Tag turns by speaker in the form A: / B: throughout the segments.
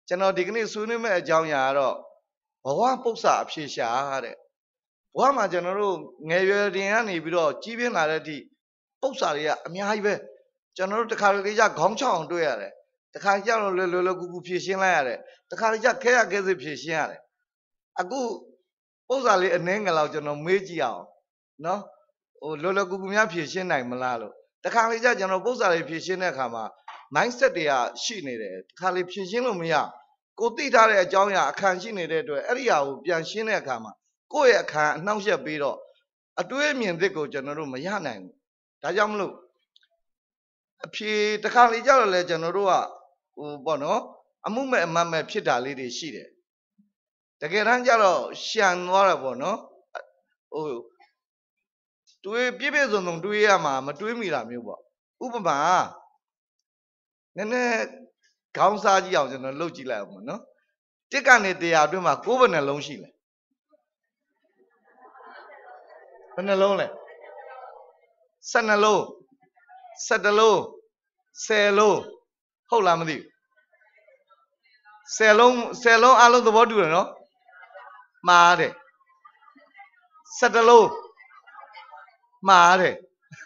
A: ကျွန်တော်ဒီကနေ့ဆွေးနွေးမယ့်အကြောင်းအရာကတော့ဘဝပု္ပ္ပာအဖြစ်ရှာတဲ့ဘဝမှာကျွန်တော်တို့ငယ်ရွယ်တင်ကနေပြီးတော့ကြီးပြင်းလာတဲ့အထိပု္ပ္ပာတွေကအများကြီးပဲကျွန်တော်တို့တခါတလေကြခေါင်းချောင်းအောင်တွေ့ရတယ်တခါကြတော့လွယ်ကူဖြည့်ရှင်းလိုက်ရတယ်တခါကြခဲရခဲစစ်ဖြည့်ရှင်းရတယ်အခုပု္ပ္ပာလေးအနှင်းငယ်လောက်ကျွန်တော်မေးကြည့်အောင်နော်ဟိုလွယ်ကူများဖြည့်ရှင်းနိုင်မလားလို့တခါလေကြကျွန်တော်ပု္ပ္ပာလေးဖြည့်ရှင်းတဲ့အခါမှာ mindset တွေကရှိနေတယ်တခါလေဖြည့်ရှင်းလို့မရကိုသိထားတဲ့အကြောင်းအရာအခန့်ရှိနေတဲ့အတွက်အဲ့ဒီဟာကိုပြန်ရှင်းတဲ့အခါမှာကိုယ့်ရဲ့အခန့်အနှောင့်အယှက်ပြီးတော့အတွေးအမြင်သစ်ကိုကျွန်တော်တို့မရနိုင်ဘူးဒါကြောင့်မလို့အဖြေတခါလေကြတော့လဲကျွန်တော်တို့ကဟိုပေါ့နော်အမှုမဲ့အမတ်မဲ့ဖြစ်တာလေးတွေရှိတယ်တကယ်တမ်းကျတော့ရှံသွားတာပေါ့နော်ဟိုတွေးပြည့်စုံတွေးရမှာမတွေးမိတာမျိုးပေါ့ဥပမာနည်းနည်းခေါင်းစားကြည့်အောင်ကျွန်တော်လှုပ်ကြည့်လိုက်အောင်နော်တစ်ကနေ100အတွင်းမှာ9ဘယ်နှလုံးရှိလဲဘယ်နှလုံးလဲ12လုံး17လုံး10လုံးဟုတ်လားမသိဘူး10လုံးအလုံးသဘောတူတယ်နော်မှားတယ်17လုံးမှားတယ်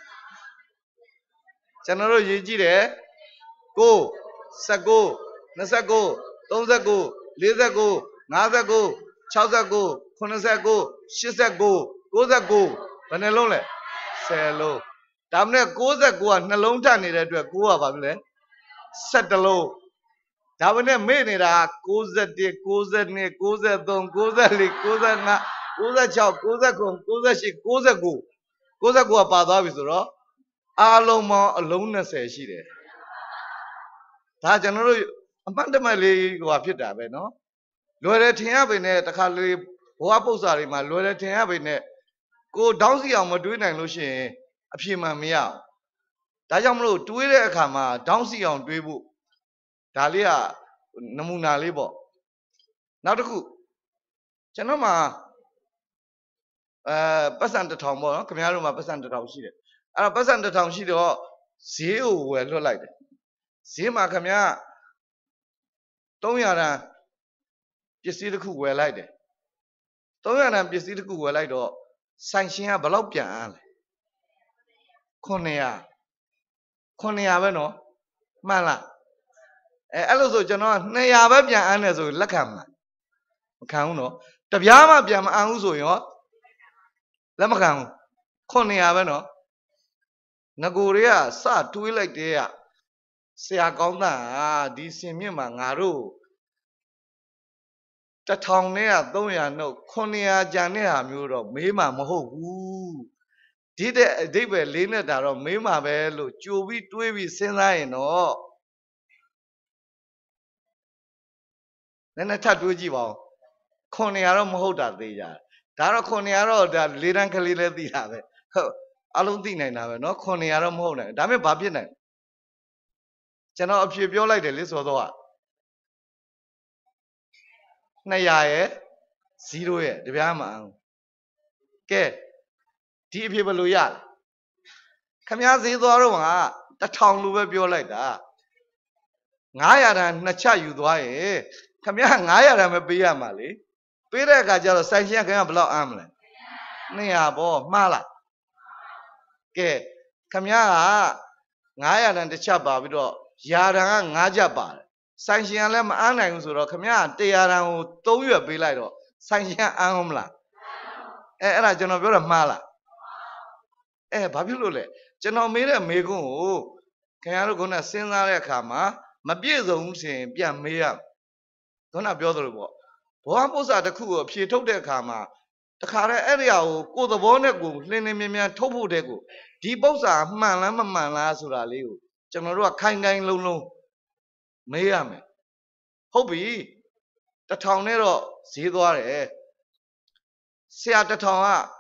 A: ကျွန်တော်တို့ရေးကြည့်တယ်9 19 29 39 49 59 69 69 89 89ဘယ်နှလုံးလဲ10လုံးဒါမှမဟုတ်69ကနှလုံးထပ်နေတဲ့အတွက်9ကဘာဖြစ်လဲ17လုံးဒါမှနဲ့မေ့နေတာ91 92 93 94 95 96 99 98 99 99ကပါသွားပြီဆိုတော့အားလုံးပေါင်းအလုံး20ရှိတယ်ဒါကျွန်တော်တို့အမှတ်တမဲ့လေးဟိုဟာဖြစ်တာပဲเนาะလွယ်တယ်ထင်ရပေနဲ့တခါလေဘဝပု္ပ္ပာတွေမှာလွယ်တယ်ထင်ရပေနဲ့ကိုတောင်းစီအောင်မတွေးနိုင်လို့ရှိရင်အပြေမှန်မရအောင်ဒါကြောင့်မလို့တွေးတဲ့အခါမှာတောင်းစီအောင်တွေးဖို့ဒါလေးကနမူနာလေးပေါ့နောက်တစ်ခုကျွန်တော်မှာပတ်စံ1000ပေါ့နော်ခင်ဗျားတို့မှာပတ်စံ1000ရှိတယ်အဲ့တော့ပတ်စံ1000ရှိတော့ဈေးကိုဝယ်လွှတ်လိုက်တယ်ဈေးမှာခင်ဗျား300တန်ပစ္စည်းတစ်ခုဝယ်လိုက်တယ်300တန်ပစ္စည်းတစ်ခုဝယ်လိုက်တော့ဆိုင်ရှင်ကဘယ်လောက်ပြန်အားလဲ900ပဲနော်မှန်လားအဲ့လိုဆိုကျွန်တော်က200ပဲပြန်အားနေဆိုလက်ခံမလားမခံဘူးနော်တပြားမှပြန်မအားဘူးဆိုရင်ရောလက်မခံဘူး900ပဲနော်ငကိုတွေကစတွေးလိုက်တဲ့ကဆရာကောင်းတာဒီစင်မြင့်မှာငါတို့1000နဲ့က300နှုတ်900ကျန်တဲ့ဟာမျိုးတော့မေးမှာမဟုတ်ဘူးဒီတဲ့အဓိပ္ပာယ်လေးနဲ့တာတော့မေးမှာပဲလို့ကြိုပြီးတွေးပြီးစဉ်းစားရင်တော့နည်းနည်းထပ်တွေးကြည့်ပါဦး900တော့မဟုတ်တာသိကြဒါတော့900တော့ဒါ၄တန်းကလေးလည်းသိတာပဲဟုတ်အလုံးသိနိုင်တာပဲเนาะ900တော့မဟုတ်နိုင်ဒါပေမဲ့ဘာဖြစ်နိုင်ကျွန်တော်အဖြေပြောလိုက်တယ်လေဆိုတော့200ရဲ့0ရဲ့တပြားမှအောင်ကဲဒီအဖြေဘယ်လိုရလဲခမည်းဈေးသွားတော့က1000လူပဲပြောလိုက်တာ900တန်နှစ်ချက်ယူသွားရင်ခမည်း900တန်ပဲပေးရမှာလေပေးတဲ့အခါကျတော့ဆိုင်ရှင်ကခင်ဗျားဘယ်လောက်အားမလဲ200ပေါ့မှားလားကဲခမည်းက900တန်တစ်ချက်ပါပြီးတော့ရာတန်က9ချက်ပါတယ်ဆိုင်ရှင်ကလည်းမအားနိုင်ဘူးဆိုတော့ခမည်း100တန်ကို3ရွက်ပေးလိုက်တော့ဆိုင်ရှင်အားမလားအဲ့ဒါကျွန်တော်ပြောတာမှားလားဘာဖြစ်လို့လဲကျွန်တော်မေးတဲ့မေးခွန်းကိုခင်ဗျားတို့ခုနစဉ်းစားတဲ့အခါမှာမပြည့်စုံဘူးဆိုရင်ပြန်မေးရခုနပြောသလိုပေါ့ဘဝပု္ပ္ပာတစ်ခုကိုအဖြေထုတ်တဲ့အခါမှာတခါတည်းအဲ့ဒီဟာကိုသဘောနဲ့ကိုလင်းလင်းမြန်းမြန်းထုတ်ဖို့တဲ့ကိုဒီပု္ပ္ပာမှန်လားမမှန်လားဆိုတာလေးကိုကျွန်တော်တို့ကခိုင်ခိုင်လုံလုံမေးရမယ်ဟုတ်ပြီ1000နဲ့တော့ဈေးသွားတယ်ဆရာ1000က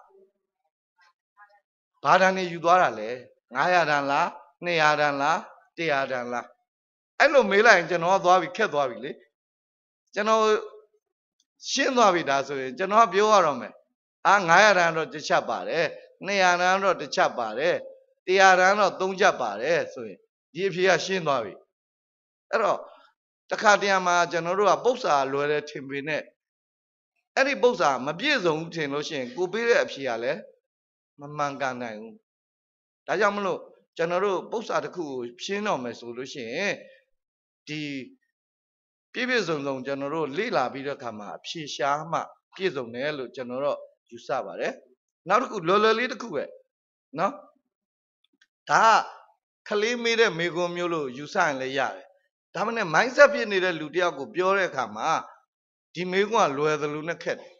A: ဘာတန်နေယူသွားတာလဲ900တန်လား200တန်လား100တန်လားအဲ့လိုမေးလိုက်ရင်ကျွန်တော်ကသွားပြီခက်သွားပြီလေကျွန်တော်ရှင်းသွားပြီဒါဆိုရင်ကျွန်တော်ကပြောရတော့မယ်900တန်တော့တစ်ချက်ပါတယ်200တန်တော့တစ်ချက်ပါတယ်100တန်တော့3ချက်ပါတယ်ဆိုရင်ဒီအဖြေကရှင်းသွားပြီအဲ့တော့တခါတရံမှာကျွန်တော်တို့ကပု္ပ္ပာလွယ်တဲ့ထင်ပေနဲ့အဲ့ဒီပု္ပ္ပာမပြည့်စုံထင်လို့ရှိရင်ကိုပေးတဲ့အဖြေကလည်းမမှန်ကန်နိုင်ဘူးဒါကြောင့်မလို့ကျွန်တော်တို့ပု္ပ္ပာတစ်ခုကိုဖြင်းတော့မယ်ဆိုလို့ရှိရင်ဒီပြည့်ပြည့်စုံစုံကျွန်တော်တို့လေ့လာပြီးတဲ့အခါမှာအဖြေရှားမှပြည့်စုံတယ်လို့ကျွန်တော်တို့ယူဆပါတယ်နောက်တစ်ခုလော်လော်လေးတစ်ခုပဲနော်ဒါကလေးမေးတဲ့မေကွန်မျိုးလို့ယူဆရင်လည်းရတယ်ဒါမှမဟုတ် mindset ဖြစ်နေတဲ့လူတယောက်ကိုပြောတဲ့အခါမှာဒီမေကွန်ကလွယ်သလိုနဲ့ခက်တယ်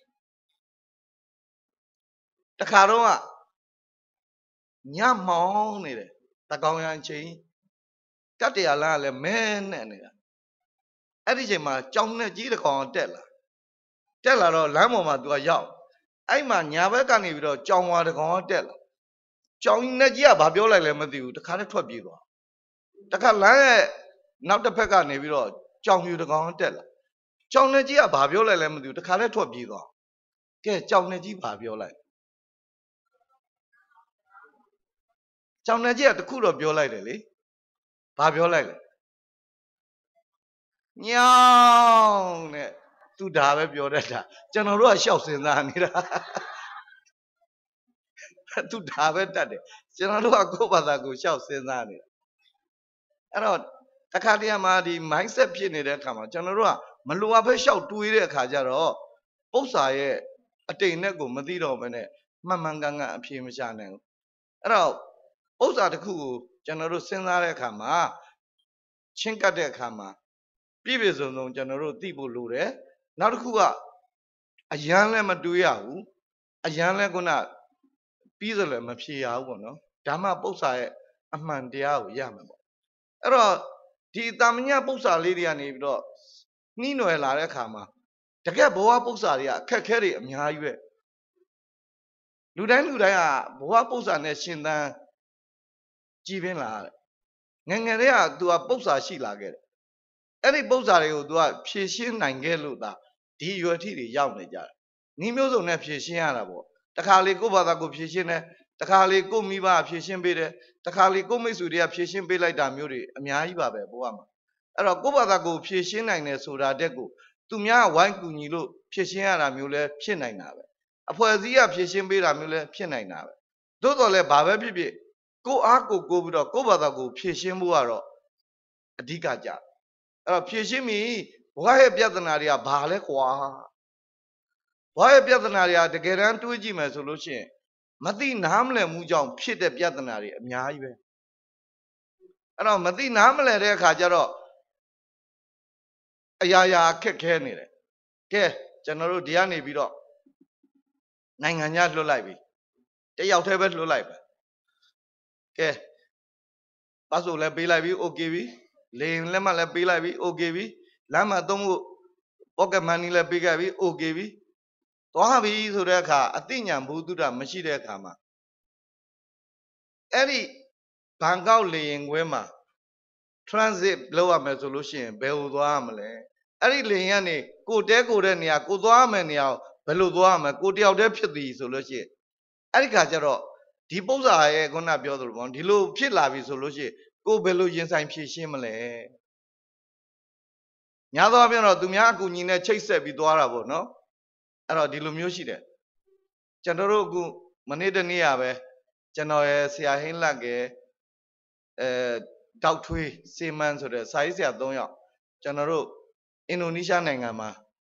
A: တခါတော့ညမောင်းနေတယ်တကောင်ရန်ချင်းကတ်တရားလမ်းကလည်းမဲနဲ့နေတာအဲ့ဒီချိန်မှာကြောင်နဲ့ကြီးတကောင်တက်လာတော့လမ်းပေါ်မှာသူကရောက်အဲ့မှာညာဘက်ကနေပြီးတော့ကြောင်ဝါတကောင်တက်လာကြောင်နဲ့ကြီးကဘာပြောလိုက်လဲမသိဘူးတခါနဲ့ထွက်ပြေးသွားတခါလမ်းရဲ့နောက်တစ်ဖက်ကနေပြီးတော့ကြောင်ပြူတကောင်တက်လာကြောင်နဲ့ကြီးကဘာပြောလိုက်လဲမသိဘူးတခါနဲ့ထွက်ပြေးသွားကဲကြောင်နဲ့ကြီးဘာပြောလိုက်ကြောင်နဲ့ကြီးကတခုတော့ပြောလိုက်တယ်လေဘာပြောလိုက်လဲညောင်းတဲ့သူဒါပဲပြောတတ်တာကျွန်တော်တို့ကရှောက်စဉ်းစားနေတာသူဒါပဲတတ်တယ်ကျွန်တော်တို့ကကိုယ့်ဘာသာကိုရှောက်စဉ်းစားနေတာအဲ့တော့တခါတည်းမှာဒီ mindset ဖြစ်နေတဲ့အခါမှာကျွန်တော်တို့ကမလိုအပ်ပဲရှောက်တွေးတဲ့အခါကျတော့ပု္ပ္ပာရဲ့အတိမ်နဲ့ကိုမသိတော့ဘဲနဲ့မှန်မှန်ကန်ကန်အဖြေမရှာနိုင်ဘူးအဲ့တော့ပု္ပ္ပာတစ်ခုကိုကျွန်တော်တို့စဉ်းစားတဲ့အခါမှာချင်းကပ်တဲ့အခါမှာပြည့်ပြည့်စုံစုံကျွန်တော်တို့သိဖို့လိုတယ်နောက်တစ်ခုကအရန်လည်းမတွေးရဘူးအရန်လည်းခုနပြီးစလည်းမဖြေရဘူးပေါ့နော်ဒါမှပု္ပ္ပာရဲ့အမှန်တရားကိုရမှာပေါ့အဲ့တော့ဒီတာမညပု္ပ္ပာလေးတွေကနေပြီးတော့နှီးနွယ်လာတဲ့အခါမှာတကယ်ဘဝပု္ပ္ပာတွေကအခက်ခဲတွေအများကြီးပဲလူတိုင်းကဘဝပု္ပ္ပာနဲ့ရှင်သန်ကြည်ပင်လာတယ်ငယ်ငယ်တည်းက तू ကပု္ပ္ပာရှိလာခဲ့တယ်အဲ့ဒီပု္ပ္ပာတွေကို तू ကဖြည့်ရှင်းနိုင်ခဲ့လို့ဒါဒီရွယ်ထိတွေရောက်နေကြတယ်နှီးမျိုးစုံနဲ့ဖြည့်ရှင်းရတာပေါ့တခါလေကိုယ့်ဘာသာကိုဖြည့်ရှင်းတယ်တခါလေကိုယ့်မိဘဖြည့်ရှင်းပေးတယ်တခါလေကိုယ့်မိတ်ဆွေတွေကဖြည့်ရှင်းပေးလိုက်တာမျိုးတွေအများကြီးပါပဲဘဝမှာအဲ့တော့ကိုယ့်ဘာသာကိုဖြည့်ရှင်းနိုင်တယ်ဆိုတာတက်ကိုသူများဝိုင်းကူညီလို့ဖြည့်ရှင်းရတာမျိုးလည်းဖြစ်နိုင်တာပဲအဖွဲ့အစည်းကဖြည့်ရှင်းပေးတာမျိုးလည်းဖြစ်နိုင်တာပဲသို့တော်လည်းဘာပဲဖြစ်ဖြစ်ကိုအားကိုပြီးတော့ကိုယ့်ဘာသာကိုဖြည့်ရှင်းဖို့ကတော့အဓိကကြအဲ့တော့ဖြည့်ရှင်းပြီဘဝရဲ့ပြဿနာတွေကဘာလဲကွာဘဝရဲ့ပြဿနာတွေကတကယ်တမ်းတွေးကြည့်မယ်ဆိုလို့ရှိရင်မသိနားမလည်မှုကြောင့်ဖြစ်တဲ့ပြဿနာတွေအများကြီးပဲအဲ့တော့မသိနားမလည်တဲ့အခါကျတော့အရာရာခက်ခဲနေတယ်ကဲကျွန်တော်တို့ဒီကနေပြီးတော့နိုင်ငံခြားလွှတ်လိုက်ပြီတယောက်တည်းပဲလွှတ်လိုက်ပဲကဲပတ်ဆိုလည်းပေးလိုက်ပြီโอเคပြီလေရင်လက်မှတ်လည်းပေးလိုက်ပြီโอเคပြီလမ်းမှာသုံးဖို့ pocket money လည်းပေးခဲ့ပြီโอเคပြီသွားပြီဆိုတဲ့အခါအသိဉာဏ်ဘုဒ္ဓတာမရှိတဲ့အခါမှာအဲ့ဒီဘန်ကောက်လေရင်ခွဲမှာ transit လုပ်ရမယ်ဆိုလို့ရှိရင်ဘယ်ကိုသွားရမလဲအဲ့ဒီလေရင်ကနေကိုတဲကိုတဲ့နေရာကိုသွားရမယ်နေရာဘယ်လိုသွားရမလဲကိုတယောက်တည်းဖြစ်သည်ဆိုလို့ရှိရင်အဲ့ဒီခါကျတော့ဒီပု္ပ္ပာရဲ့ခုနပြောသလိုပေါ့ဒီလိုဖြစ်လာပြီဆိုလို့ရှိရင်ကိုဘယ်လိုရင်ဆိုင်ဖြည့်ရှင်းမလဲညာတော့ပြန်တော့သူများအကူညီနဲ့ချိတ်ဆက်ပြီးသွားတာပေါ့နော်အဲ့တော့ဒီလိုမျိုးရှိတယ်ကျွန်တော်တို့အခုမနေ့တနေ့ရပဲကျွန်တော်ရဲ့ဆရာဟင်းလက်ကတောက်ထွေးစေမန်းဆိုတဲ့စာရေးဆရာ3ယောက်ကျွန်တော်တို့အင်ဒိုနီးရှားနိုင်ငံမှာ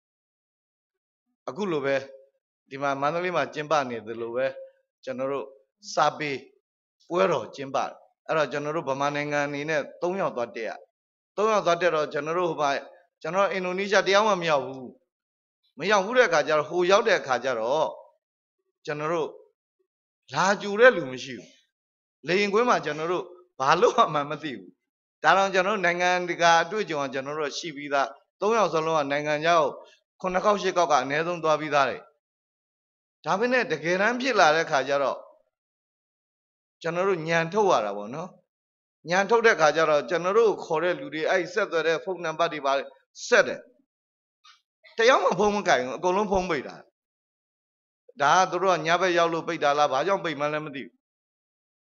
A: အခုလိုပဲဒီမှာမန္တလေးမှာကျင်းပနေတယ်လို့ပဲကျွန်တော်တို့စာပေပွဲတော်ကျင်းပတယ်အဲ့တော့ကျွန်တော်တို့ဗမာနိုင်ငံအနေနဲ့3ယောက်သွားတက်ရ3ယောက်သွားတက်တော့ကျွန်တော်တို့ဟိုမှာကျွန်တော်အင်ဒိုနီးရှားတရားမှမရောက်ဘူးတဲ့အခါကျတော့ဟိုရောက်တဲ့အခါကျတော့ကျွန်တော်တို့လာကြူတဲ့လူမရှိဘူးလေရင်ကွင်းမှာကျွန်တော်တို့ဘာလို့မှမသိဘူးဒါတော့ကျွန်တော်တို့နိုင်ငံတကာအတွေ့အကြုံကကျွန်တော်တို့ရှိပြီးသား3ယောက်စလုံးကနိုင်ငံခြားကို9ခေါက်10ခေါက်ကအနည်းဆုံးသွားပြီးသားတယ်ဒါပေမဲ့တကယ်တမ်းဖြစ်လာတဲ့အခါကျတော့ကျွန်တော်တို့ညံထုတ်ရတာပေါ့နော်ညံထုတ်တဲ့အခါကျတော့ကျွန်တော်တို့ခေါ်တဲ့လူတွေအဲ့ဆက်သွယ်တဲ့ဖုန်းနံပါတ်တွေပါဆက်တယ်တယောက်မှဖုန်းမကင်ဘူးအကုန်လုံးဖုန်းပိတ်တာဒါကသူတို့ကညဘက်ရောက်လို့ပိတ်တာလားဘာကြောင့်ပိတ်မှန်းလည်းမသိဘူး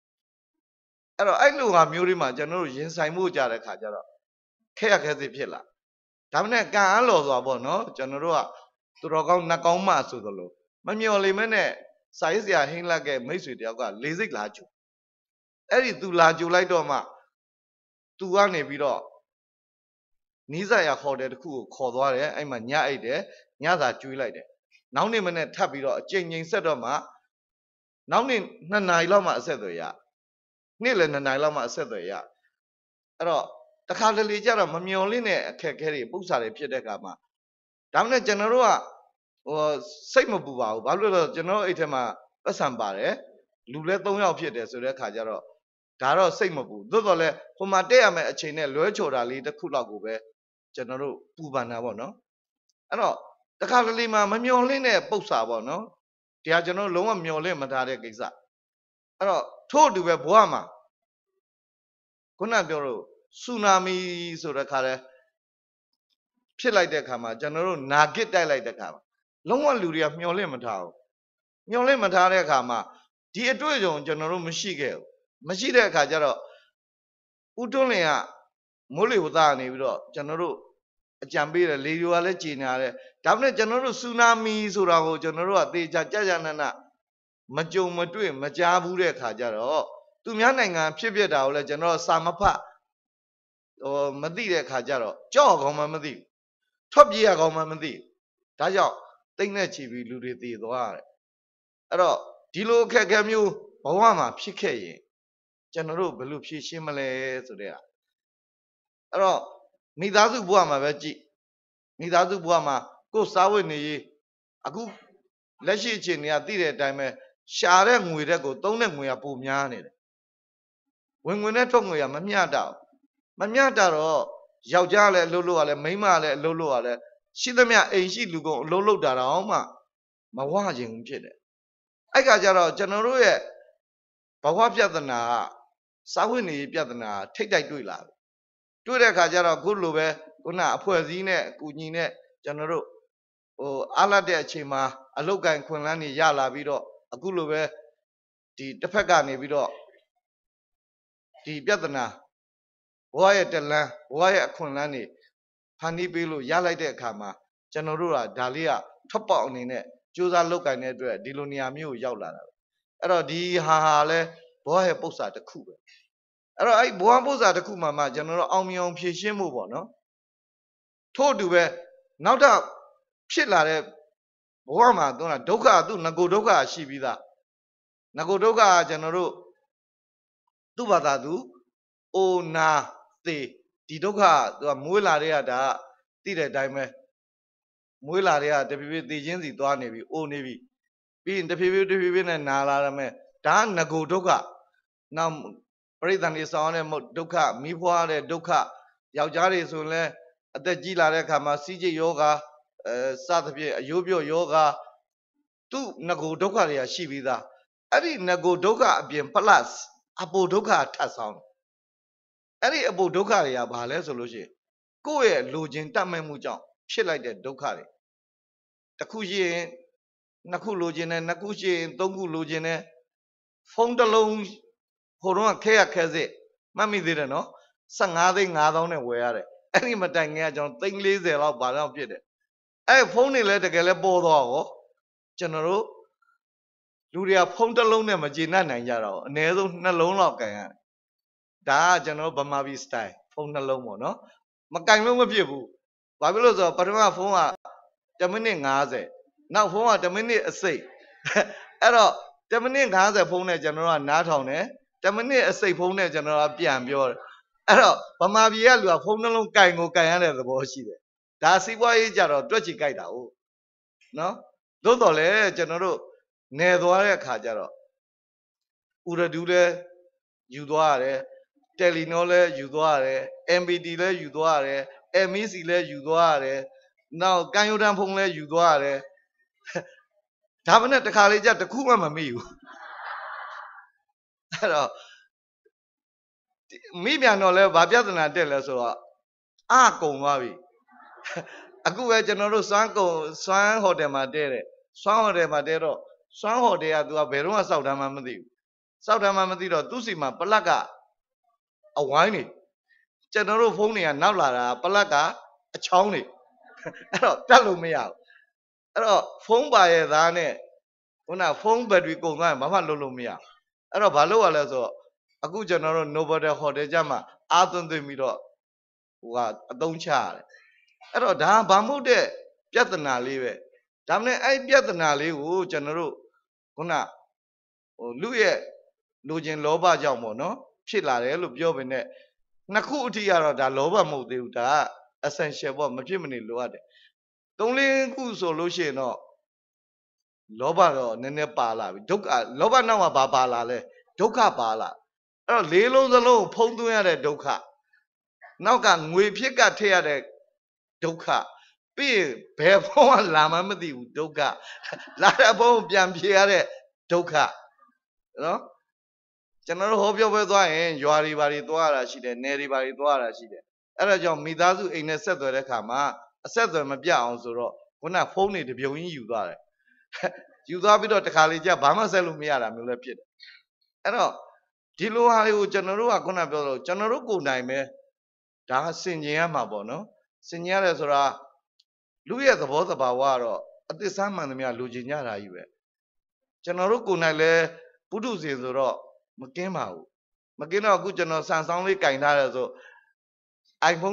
A: အဲ့တော့အဲ့လိုဟာမျိုးတွေမှာကျွန်တော်တို့ရင်ဆိုင်မှုကြတဲ့ခါကျတော့ခက်ရခဲစေဖြစ်လာဒါမှနဲ့ကံအားလော်စွာပေါ့နော်ကျွန်တော်တို့ကသူတော်ကောင်းနှကောင်းမှဆိုသလိုမမျော်လင့်မဲနဲ့စာရေးဆရာဟင်းလက်ကမိတ်ဆွေတယောက်ကလေစိတ်လာကြိုအဲ့ဒီသူလာကြိုလိုက်တော့မှသူကနေပြီးတော့နီးစပ်ရခေါ်တယ်တခုကိုခေါ်သွားတယ်အဲ့မှာညအိတ်တယ်ညစာကျွေးလိုက်တယ်နောက်နေ့မနေ့ထပ်ပြီးတော့အချိန်ချင်းဆက်တော့မှနောက်နေ့2 နာရီလောက်မှအဆက်အသွယ်ရနေ့လည်း2 နာရီလောက်မှအဆက်အသွယ်ရအဲ့တော့တခါတလေကြတော့မမျော်လင့်တဲ့အခက်အခဲတွေပု္ပ္ပစာတွေဖြစ်တဲ့အခါမှာဒါမှမဟုတ်ကျွန်တော်တို့ကစိတ်မပူပါဘူးဘာလို့လဲဆိုတော့ကျွန်တော်အိတ်ထဲမှာပတ်စံပါတယ်လူလဲ3 ယောက်ဖြစ်တယ်ဆိုတဲ့အခါကျတော့ဒါတော့စိတ်မပူသို့တော်လဲဟိုမှာတက်ရမယ့်အချိန်နဲ့လွဲချော်တာလေးတစ်ခုလောက်ကိုပဲကျွန်တော်တို့ပူပန်တာပေါ့နော်အဲ့တော့တခါတလေမှာမမျော်လင့်တဲ့ပု္ပ္ပစာပေါ့နော်တရားကျွန်တော်လုံးဝမျော်လင့်မထားတဲ့ကိစ္စအဲ့တော့ထို့အတူပဲဘဝမှာခုနပြောလို့ဆူနာမီဆိုတဲ့ခါလဲဖြစ်လိုက်တဲ့ခါမှာကျွန်တော်တို့နာဂစ်တိုက်လိုက်တဲ့ခါမှာလုံးဝလူတွေကမျော်လင့်မထားဘူးမျော်လင့်မထားတဲ့အခါမှာဒီအတွေ့အကြုံကျွန်တော်တို့မရှိခဲ့ဘူးမရှိတဲ့အခါကျတော့ဦးတွန်းလင်ကမိုးလေဝသကနေပြီးတော့ကျွန်တော်တို့အကြံပေးတယ်လေတွေကလည်းကြည်နာတယ်ဒါပေမဲ့ကျွန်တော်တို့ဆူနာမီဆိုတာကိုကျွန်တော်တို့ကသေချာကြနနမကြုံမတွေ့မကြားဘူးတဲ့အခါကျတော့သူများနိုင်ငံဖြစ်ဖြစ်တာကိုလည်းကျွန်တော်စာမဖတ်မသိတဲ့အခါကျတော့ကြောက်ကောင်းမှမသိဘူးထွက်ပြေးရကောင်းမှမသိဘူးဒါကြောင့်တိတ်နဲ့ချီပြီးလူတွေတည်သွားရတယ်အဲ့တော့ဒီလိုအခက်အခဲမျိုးဘဝမှာဖြစ်ခဲ့ရင်ကျွန်တော်တို့ဘယ်လိုဖြေရှင်းမလဲဆိုတဲ့အဲ့တော့မိသားစုဘဝမှာပဲကြည့်မိသားစုဘဝမှာကိုယ်စားဝတ်နေရေးအခုလက်ရှိအခြေအနေကသိတဲ့အတိုင်းပဲရှာတဲ့ငွေတဲ့ကိုသုံးတဲ့ငွေကပိုများနေတယ်ဝင်ငွေနဲ့ထွက်ငွေကမမျှတဘူးမမျှတတော့ယောက်ျားလည်းအလုပ်လုပ်ရလဲမိန်းမလည်းအလုပ်လုပ်ရလဲရှိသမျှအိမ်ရှိလူကုန်အလုပ်လုပ်တာတော့မှမဝခြင်းဘူးဖြစ်တယ်အဲ့ကကြတော့ကျွန်တော်တို့ရဲ့ဘဝပြဿနာကစာဝတ်နေရေးပြဿနာထိတ်တိုက်တွေ့လာတယ်တွေ့တဲ့အခါကျတော့ခုလိုပဲခုနအဖွဲ့အစည်းနဲ့အကူညီနဲ့ကျွန်တော်တို့အားလတ်တဲ့အချိန်မှာအလုတ်ကန်ခွင်လန်းနေရလာပြီးတော့အခုလိုပဲဒီတစ်ဖက်ကနေပြီးတော့ဒီပြဿနာဘဝရဲ့တလန်းဘဝရဲ့အခွင့်အလန်းတွေဖန်တီးပေးလို့ရလိုက်တဲ့အခါမှာကျွန်တော်တို့ကဒါလေးကထွက်ပေါက်အနေနဲ့ကြိုးစားလုပ်ကင်တဲ့အတွက်ဒီလိုနေရာမျိုးကိုရောက်လာတာပဲအဲ့တော့ဒီဟာလဲဘဝရဲ့ပု္ပ္ပစာတစ်ခုပဲအဲ့တော့အဲ့ဘဝပု္ပ္ပစာတစ်ခုမှကျွန်တော်တို့အောင်မြင်အောင်ဖြည့်ရှင်းဖို့ပေါ့နော်ထို့အတူပဲနောက်တော့ဖြစ်လာတဲ့ဘဝမှာသူကဒုက္ခသူငကိုဒုက္ခရှိပြီးသားငကိုဒုက္ခကကျွန်တော်တို့သူ့ဘာသာသူအိုနာသေဒီဒုက္ခသူကမွေးလာတဲ့ကဒါသိတဲ့အတိုင်းပဲမွေးလာတဲ့ကတဖြည်းဖြည်းသေခြင်းစီသွားနေပြီအိုနေပြီပြီးရင်တဖြည်းဖြည်းနဲ့နာလာရမယ်ဒါကငကိုဒုက္ခနောက်ပရိသန္တိဆောင်တဲ့ဒုက္ခမိဖွားတဲ့ဒုက္ခယောက်ျားတွေဆိုရင်လည်းအသက်ကြီးလာတဲ့အခါမှာစီးကျိတ်ယောဂစသဖြင့်အယိုးပြော့ယောဂသူ့ငကိုဒုက္ခတွေကရှိပြီးသားအဲ့ဒီငကိုဒုက္ခအပြင် plus အပိုဒုက္ခထပ်ဆောင်အဲ့ဒီအပိုဒုက္ခတွေကဘာလဲဆိုလို့ရှိရင်ကိုယ့်ရဲ့လိုချင်တတ်မဲ့မှုကြောင့်ဖြစ်လိုက်တဲ့ဒုက္ခတွေတစ်ခုရှိရင်နှစ်ခုလိုချင်တယ်နှစ်ခုရှိရင်သုံးခုလိုချင်တယ်ဖုန်းတစ်လုံးဟိုတော့ခဲရခဲစစ်မှတ်မိသေးတယ်နော်15 သိန်း 5,000နဲ့ဝယ်ရတယ်အဲ့ဒီမတိုင်ခင်ကကျွန်တော်သိန်း40လောက်ဘာလောက်ဖြစ်တယ်အဲ့ဖုန်းတွေလည်းတကယ်လည်းပေါ်သွားရောကျွန်တော်တို့လူတွေကဖုန်းတစ်လုံးနဲ့မကျေနပ်နိုင်ကြတော့အနည်းဆုံး2 လုံးလောက်ကင်ရတယ်ဒါကကျွန်တော်ဗမာပြည်စတိုင်ဖုန်း2 လုံးပေါ့နော်မကင်လို့မဖြစ်ဘူးဘာဖြစ်လို့ဆိုတော့ပထမဖုန်းက10 မိနစ် 50နောက်ဖုန်းက10 မိနစ်အစိတ်အဲ့တော့10 မိနစ် 50ဖုန်းနဲ့ကျွန်တော်ကနားထောင်တယ်10 မိနစ်အစိတ်ဖုန်းနဲ့ကျွန်တော်ကပြန်ပြောတယ်အဲ့တော့ဗမာပြည်ကလူကဖုန်း2 လုံးကင်ကိုကင်ရတဲ့သဘောရှိတယ်ဒါစီးပွားရေးကြတော့တွက်ချီကြိုက်တာဟုတ်နော်သို့တော်လည်းကျွန်တော်တို့နယ်သွားတဲ့အခါကျတော့ဥရဒူလည်းယူသွားရတယ်တယ်လီနောလည်းယူသွားရတယ် MPT လည်းယူသွားရတယ် MEC လည်းယူသွားရတယ်နောက်ကန်ယိုတန်ဖုန်းလည်းယူသွားရတယ်ဒါမှနဲ့တခါလေးကြတခုမှမမိဘူးအဲ့တော့မိပြန်တော့လဲဘာပြဿနာတက်လဲဆိုတော့အကုံသွားပြီအခုပဲကျွန်တော်တို့စွမ်းဟိုတယ်မှာတဲတယ်စွမ်းဟိုတယ်မှာတဲတော့စွမ်းဟိုတယ်ကသူကဘယ်တော့မှစောက်တမ်းမှမသိဘူးစောက်တမ်းမှမသိတော့သူ့စီမှာပလတ်ကအဝိုင်းနေကျွန်တော်တို့ဖုန်းတွေကနောက်လာတာပလတ်က chóng này đó tắt luôn mới ao đó phone bài ra nè con nào phone battery cùng ngay mà phát luôn mới ao đó bảo lúc là sao aku cho nó nobody hotel cho mà tuần tới mi đó và đông chả đó đã bảo mốt đấy biết nào lý vậy đam này ai biết nào lý u cho nó con nào lúc ấy lúc trên lỗ ba giàu mà nóဖြစ်လာတယ်လို့ပြောပေနဲ့နှစ်ခုအထိကတော့ဒါလောဘမဟုတ်သေးဘူးဒါက essential ပေါ့မဖြစ်မနေလိုအပ်တယ်သုံးလေးခုဆိုလို့ရှိရင်တော့လောဘတော့နည်းနည်းပါလာပြီဒုက္ခလောဘနောက်မှာဘာပါလာလဲဒုက္ခပါလာအဲ့တော့လေးလုံးစလုံးဖုံးသွင်းရတဲ့ဒုက္ခနောက်ကငွေဖြစ်ကထည့်ရတဲ့ဒုက္ခပြီးရင်ဘယ်ဘုံကလာမှမသိဘူးဒုက္ခလာတဲ့ဘုံပြန်ပြေရတဲ့ဒုက္ခနော်ကျွန်တော်တို့ဟောပြောပွဲသွားရင်ရွာတွေဘာတွေသွားရတာရှိတယ်နယ်တွေဘာတွေသွားရတာရှိတယ်အဲ့ဒါကြောင့်မိသားစုအိမ်နဲ့ဆက်သွယ်တဲ့ခါမှာအဆက်အသွယ်မပြတ်အောင်ဆိုတော့ခုနဖုန်းတွေတပြုံကြီးယူသွားတယ်ယူသွားပြီးတော့တခါလေကျဘာမှဆက်လို့မရတာမျိုးလည်းဖြစ်တယ်အဲ့တော့ဒီလိုဟာတွေကိုကျွန်တော်တို့ကခုနပြောလို့ကျွန်တော်တို့ကိုယ်တိုင်ပဲဒါဆင်ခြင်ရမှာပေါ့နော်ဆင်ခြင်ရတယ်ဆိုတာလူရဲ့သဘောသဘာဝကတော့အသစ္စာမှန်သမျှလူကျင်ကြတာကြီးပဲကျွန်တော်တို့ကိုယ်တိုင်လည်းပုထုဇဉ်ဆိုတော့မကင်းပါဘူးမကင်းတော့အခုကျွန်တော်ဆန်ဆောင်လေးကင်ထားတယ်ဆို iPhone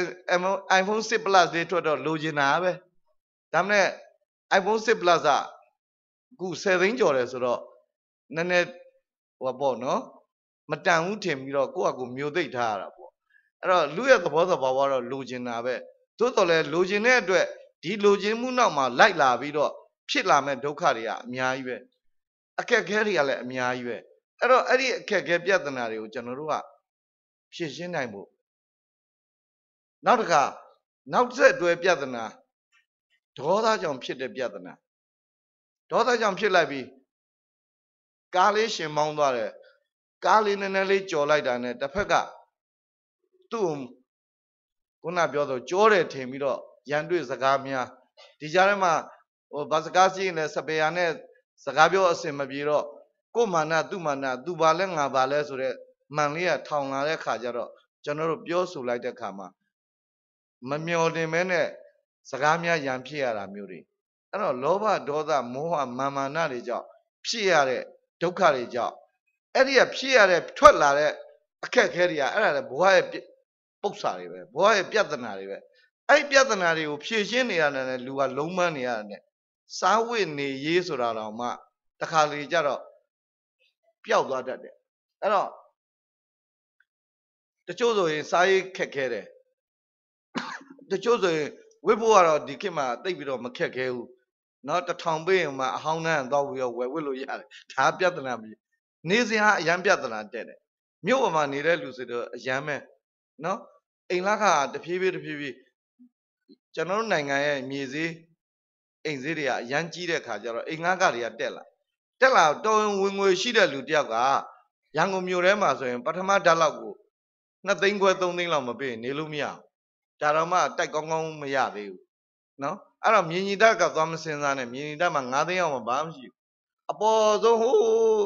A: 7 iPhone 6 Plus လေးထွက်တော့လိုချင်တာပဲဒါမှမဟုတ် iPhone 6 Plus ကအခု7သိန်းကျော်တယ်ဆိုတော့နည်းနည်းဟိုပေါ့နော်မတန်ဘူးထင်ပြီးတော့ကိုယ့်အကူမျိုးသိပ်ထားရတာပေါ့အဲ့တော့လူရဲ့သဘောသဘာဝတော့လိုချင်တာပဲသို့တော်လည်းလိုချင်တဲ့အတွက်ဒီလိုချင်မှုနောက်မှာလိုက်လာပြီးတော့ဖြစ်လာမဲ့ဒုက္ခတွေကအများကြီးပဲအခက်အခဲတွေကလည်းအများကြီးပဲအဲ့တော့အဲ့ဒီအခက်အခဲပြဿနာတွေကိုကျွန်တော်တို့ကဖြေရှင်းနိုင်ဖို့နောက်တစ်ခါနောက်ဆက်တွဲပြဿနာဒေါသကြောင့်ဖြစ်တဲ့ပြဿနာဒေါသကြောင့်ဖြစ်လိုက်ပြီးကားလေးရှင်မောင်းသွားတယ်ကားလေးနည်းနည်းလေးကြော်လိုက်တာနဲ့တစ်ဖက်ကသူ့ခုနပြောဆိုကြောတယ်ထင်ပြီးတော့ရန်တွေ့စကားများဒီကြားထဲမှာဟိုဗစကားစီးရင်လည်းစပယ်ယာနဲ့စကားပြောအစင်မပြေတော့ကိုမာနသူ့မာနသူပါလဲငါပါလဲဆိုတဲ့မှန်လေးကထောင်လာတဲ့ခါကျတော့ကျွန်တော်တို့ပြောဆိုလိုက်တဲ့ခါမှာမမျော်တင်မဲနဲ့စကားများရန်ဖြစ်ရတာမျိုးတွေအဲ့တော့လောဘဒေါသမောဟမာနတွေကြောင့်ဖြစ်ရတဲ့ဒုက္ခတွေကြောင့်အဲ့ဒီကဖြစ်ရတဲ့ထွက်လာတဲ့အခက်အခဲတွေကအဲ့ဒါလည်းဘဝရဲ့ပု္ပ္ပစာတွေပဲဘဝရဲ့ပြဿနာတွေပဲအဲ့ဒီပြဿနာတွေကိုဖြေရှင်းနေရတယ်နဲ့လူကလုံးမနေရတယ်စားဝတ်နေရေးဆိုတာတော့မှတခါလေကြတော့ပျောက်သွားတတ်တယ်အဲ့တော့တချို့ဆိုရင်စားရေးခက်ခဲတယ်တချို့ဆိုရင်ဝိဖို့ကတော့ဒီခေတ်မှာတိတ်ပြီးတော့မခက်ခဲဘူးเนาะ1000ပေးရင်မှအဟောင်းနှန်းသွားပြီးတော့ဝယ်ဝစ်လို့ရတယ်ဒါပြဿနာမရှိနေစဉ်ဟာအရန်ပြဿနာတက်တယ်မြို့ပေါ်မှာနေတဲ့လူဆိုတော့အရန်ပဲเนาะအိမ်လခတဖြည်းဖြည်းကျွန်တော်တို့နိုင်ငံရဲ့မြေဈေးအိမ်ဈေးတွေကအရန်ကြီးတဲ့ခါကျတော့အိမ်ငှားကတွေကတက်လာတော်ဝင်ငွေရှိတဲ့လူတယောက်ကရန်ကုန်မြို့ထဲမှာဆိုရင်ပထမဓာတ်လောက်ကို2သိန်းခွဲ3သိန်းလောက်မပေးရင်နေလို့မရဘူးဒါတော့မှတိုက်ကောင်းကောင်းမရသေးဘူးနော်အဲ့တော့မြင်ညီတကသွားမစင်စားနဲ့မြင်ညီတမှာ9သိန်းအောင်မှဘာမှမရှိဘူးအပေါ်ဆုံးဟို